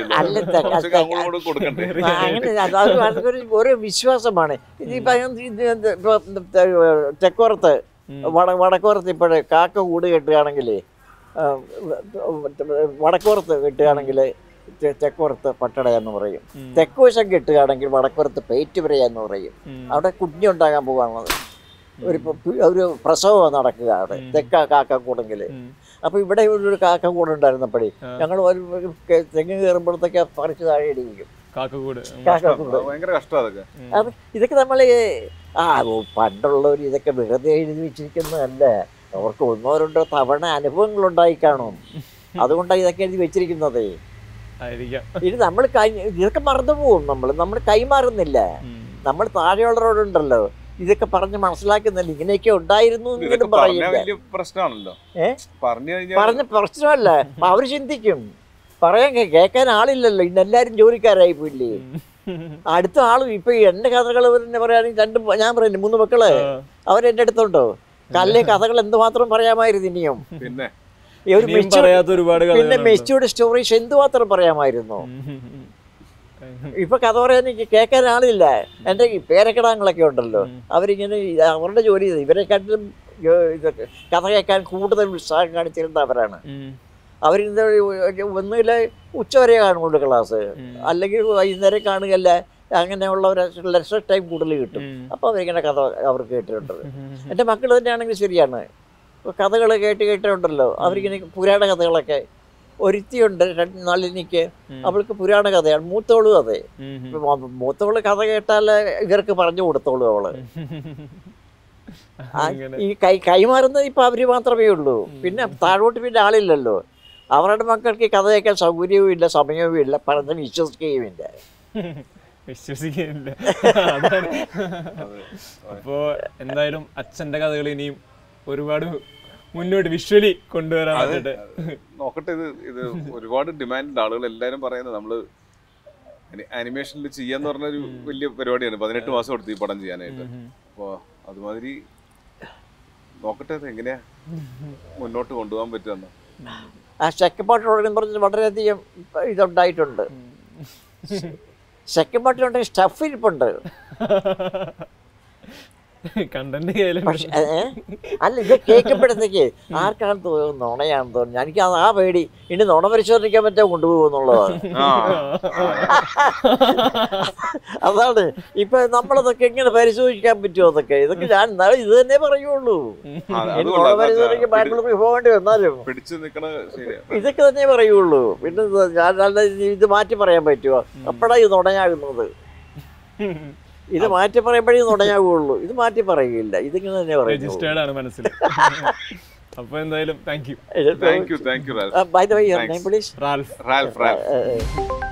അങ്ങനെ ഒരു വിശ്വാസമാണ്. തെക്കോറത്ത് വടക്കോറത്ത് ഇപ്പോഴേ കാക്ക കൂട് കെട്ടുകയാണെങ്കിൽ, വടക്കോറത്ത് കെട്ടുകയാണെങ്കിൽ തെക്കോറത്ത് പട്ടടയെന്ന് പറയും. തെക്കുവശം കെട്ടുകയാണെങ്കിൽ വടക്കോറത്ത് പേറ്റുപുരയെന്ന് പറയും. അവിടെ കുഞ്ഞി ഉണ്ടാകാൻ പോകാണത്. ഒരു പ്രസവം നടക്കുക അവിടെ കാക്കക്കൂടെങ്കിൽ. അപ്പോൾ ഇവിടെ ഒരു കാക്കക്കൂട് ഉണ്ടായിരുന്നപ്പോഴേ ഞങ്ങൾ ഒരു തെങ്ങ് കയറുമ്പോഴത്തേക്ക് പറിച്ച് താഴെ ഇടിക്കും കാക്കക്കൂട്. അത് ഇതൊക്കെ നമ്മൾ പണ്ടുള്ളവർ ഇതൊക്കെ വെറുതെ എഴുതി വെച്ചിരിക്കുന്നതല്ല. അവർക്ക് 1-2 തവണ അനുഭവങ്ങൾ ഉണ്ടായി കാണും. അതുകൊണ്ടാണ് ഇതൊക്കെ എഴുതി വെച്ചിരിക്കുന്നതേ. ഇത് നമ്മൾ ഇതൊക്കെ മറന്നുപോകും. നമ്മൾ കൈമാറുന്നില്ല. നമ്മൾ താഴെയുള്ളവരോടുണ്ടല്ലോ ഇതൊക്കെ പറഞ്ഞ് മനസ്സിലാക്കുന്നില്ല. ഇങ്ങനെയൊക്കെ ഉണ്ടായിരുന്നു എന്നും പറയില്ല. പറഞ്ഞ പ്രശ്നമല്ല. അവര് ചിന്തിക്കും, പറയാൻ കേൾക്കാൻ ആളില്ലല്ലോ. ഇന്നെല്ലാരും ജോലിക്കാരായി പോയില്ലേ. അടുത്ത ആളും ഇപ്പൊ എന്റെ കഥകൾ തന്നെ പറയുകയാണെങ്കിൽ ഞാൻ പറയുന്നു 3 മക്കള് അവരെന്റെ അടുത്തുണ്ടോ. കല്ലെ കഥകൾ എന്തുമാത്രം പറയാമായിരുന്നു ഇനിയും. പിന്നെ മെച്ചൂർഡ് സ്റ്റോറീസ് എന്തുമാത്രം പറയാമായിരുന്നു. ഇപ്പൊ കഥ പറയാൻ എനിക്ക് കേൾക്കാൻ ആളില്ല. എൻ്റെ പേരക്കിടാങ്ങളൊക്കെ ഉണ്ടല്ലോ, അവരിങ്ങനെ അവരുടെ ജോലി ചെയ്ത് ഇവരെക്കാട്ടിലും ഇതൊക്കെ കഥ കേൾക്കാൻ കൂടുതൽ ഉത്സാഹം കാണിച്ചിരുന്ന അവരാണ്. അവരിന്ന് ഒന്നുമില്ല ഉച്ചവരെ കാണുള്ളൂ ക്ലാസ്, അല്ലെങ്കിൽ വൈകുന്നേരം കാണുകയല്ല, അങ്ങനെയുള്ള ഒരു ലെക്ചർ ടൈം കൂടുതൽ കിട്ടും. അപ്പോൾ അവരിങ്ങനെ കഥ അവർക്ക് കേട്ടിട്ടുണ്ട്. എൻ്റെ മക്കൾ തന്നെയാണെങ്കിൽ ശരിയാണ്, കഥകൾ കേട്ടിട്ടുണ്ടല്ലോ. അവരിങ്ങനെ പുരാണ കഥകളൊക്കെ, ഒരുത്തിയുണ്ട് നളിനിക്ക്, അവൾക്ക് പുരാണ കഥയാണ്. മൂത്തോളും അതെ, മൂത്തോള് കഥ കേട്ടാൽ ഇവർക്ക് പറഞ്ഞു കൊടുത്തോളൂ. അവള് ഈ കൈമാറുന്നത് ഇപ്പം അവർ മാത്രമേ ഉള്ളൂ. പിന്നെ താഴോട്ട് പിന്നെ ആളില്ലല്ലോ. അവരുടെ മക്കൾക്ക് കഥ കേൾക്കാൻ സൗകര്യവും ഇല്ല, സമയവും ഇല്ല, പറഞ്ഞ് വിശ്വസിക്കുകയുമില്ല. അപ്പോൾ എന്തായാലും അച്ഛൻ്റെ കഥകൾ ഇനിയും ഒരുപാട് മുന്നോട്ട് വിഷ്വലി കൊണ്ടുവരാൻ നോക്കട്ടെ. ഇത് ഒരുപാട് ഡിമാൻഡ് ആളുകൾ എല്ലാവരും പറയുന്നത് നമ്മൾ ആനിമേഷനിൽ ചെയ്യാന്ന് പറഞ്ഞൊരു വലിയ പരിപാടിയാണ്. 18 മാസം എടുത്ത് ഈ പടം ചെയ്യാനായിട്ട്. അപ്പോൾ അതുമാതിരി നോക്കട്ടെ എങ്ങനെയാ മുന്നോട്ട് കൊണ്ടുപോകാൻ പറ്റുമെന്ന്. ആ സെക്കൻഡ് പാർട്ട് പറഞ്ഞ് വളരെയധികം ഇതുണ്ടായിട്ടുണ്ട്. സെക്കൻഡ് പാർട്ടിലുണ്ടെങ്കിൽ സ്റ്റഫ് ഇരിപ്പുണ്ട്. പക്ഷെ അല്ല, ഇത് കേൾക്കപ്പെടുന്നേക്ക് ആർക്കാണ് തോന്നുന്നു നുണയാണെന്ന് തോന്നുന്നു. എനിക്ക് ആ പേടി, ഇനി നുണ പരിശോധിക്കാൻ പറ്റാൻ കൊണ്ടുപോകുന്നുള്ളതാണ്. അതാണ് ഇപ്പൊ നമ്മളതൊക്കെ എങ്ങനെ പരിശോധിക്കാൻ പറ്റുമോ അതൊക്കെ. ഇതൊക്കെ ഞാൻ ഇത് തന്നെ പറയുള്ളൂ. നുണ പരിശോധിക്കാൻ ബാംഗ്ലൂരിൽ പോകേണ്ടി വന്നാലും ഇതൊക്കെ തന്നെ പറയുള്ളൂ. പിന്നെ ഞാൻ ഇത് മാറ്റി പറയാൻ പറ്റുമോ? അപ്പോഴാണ് ഇത് നുണയാകുന്നത്. ഇത് മാറ്റി പറയുമ്പോഴേ നുണയാകുള്ളൂ, ഇത് മാറ്റി പറയുകയില്ല. ഇതിങ്ങനെ തന്നെ പറയും. മനസ്സിൽ. അപ്പോൾ എന്തായാലും thank you. By the way, your name please? Ralph. Ralph.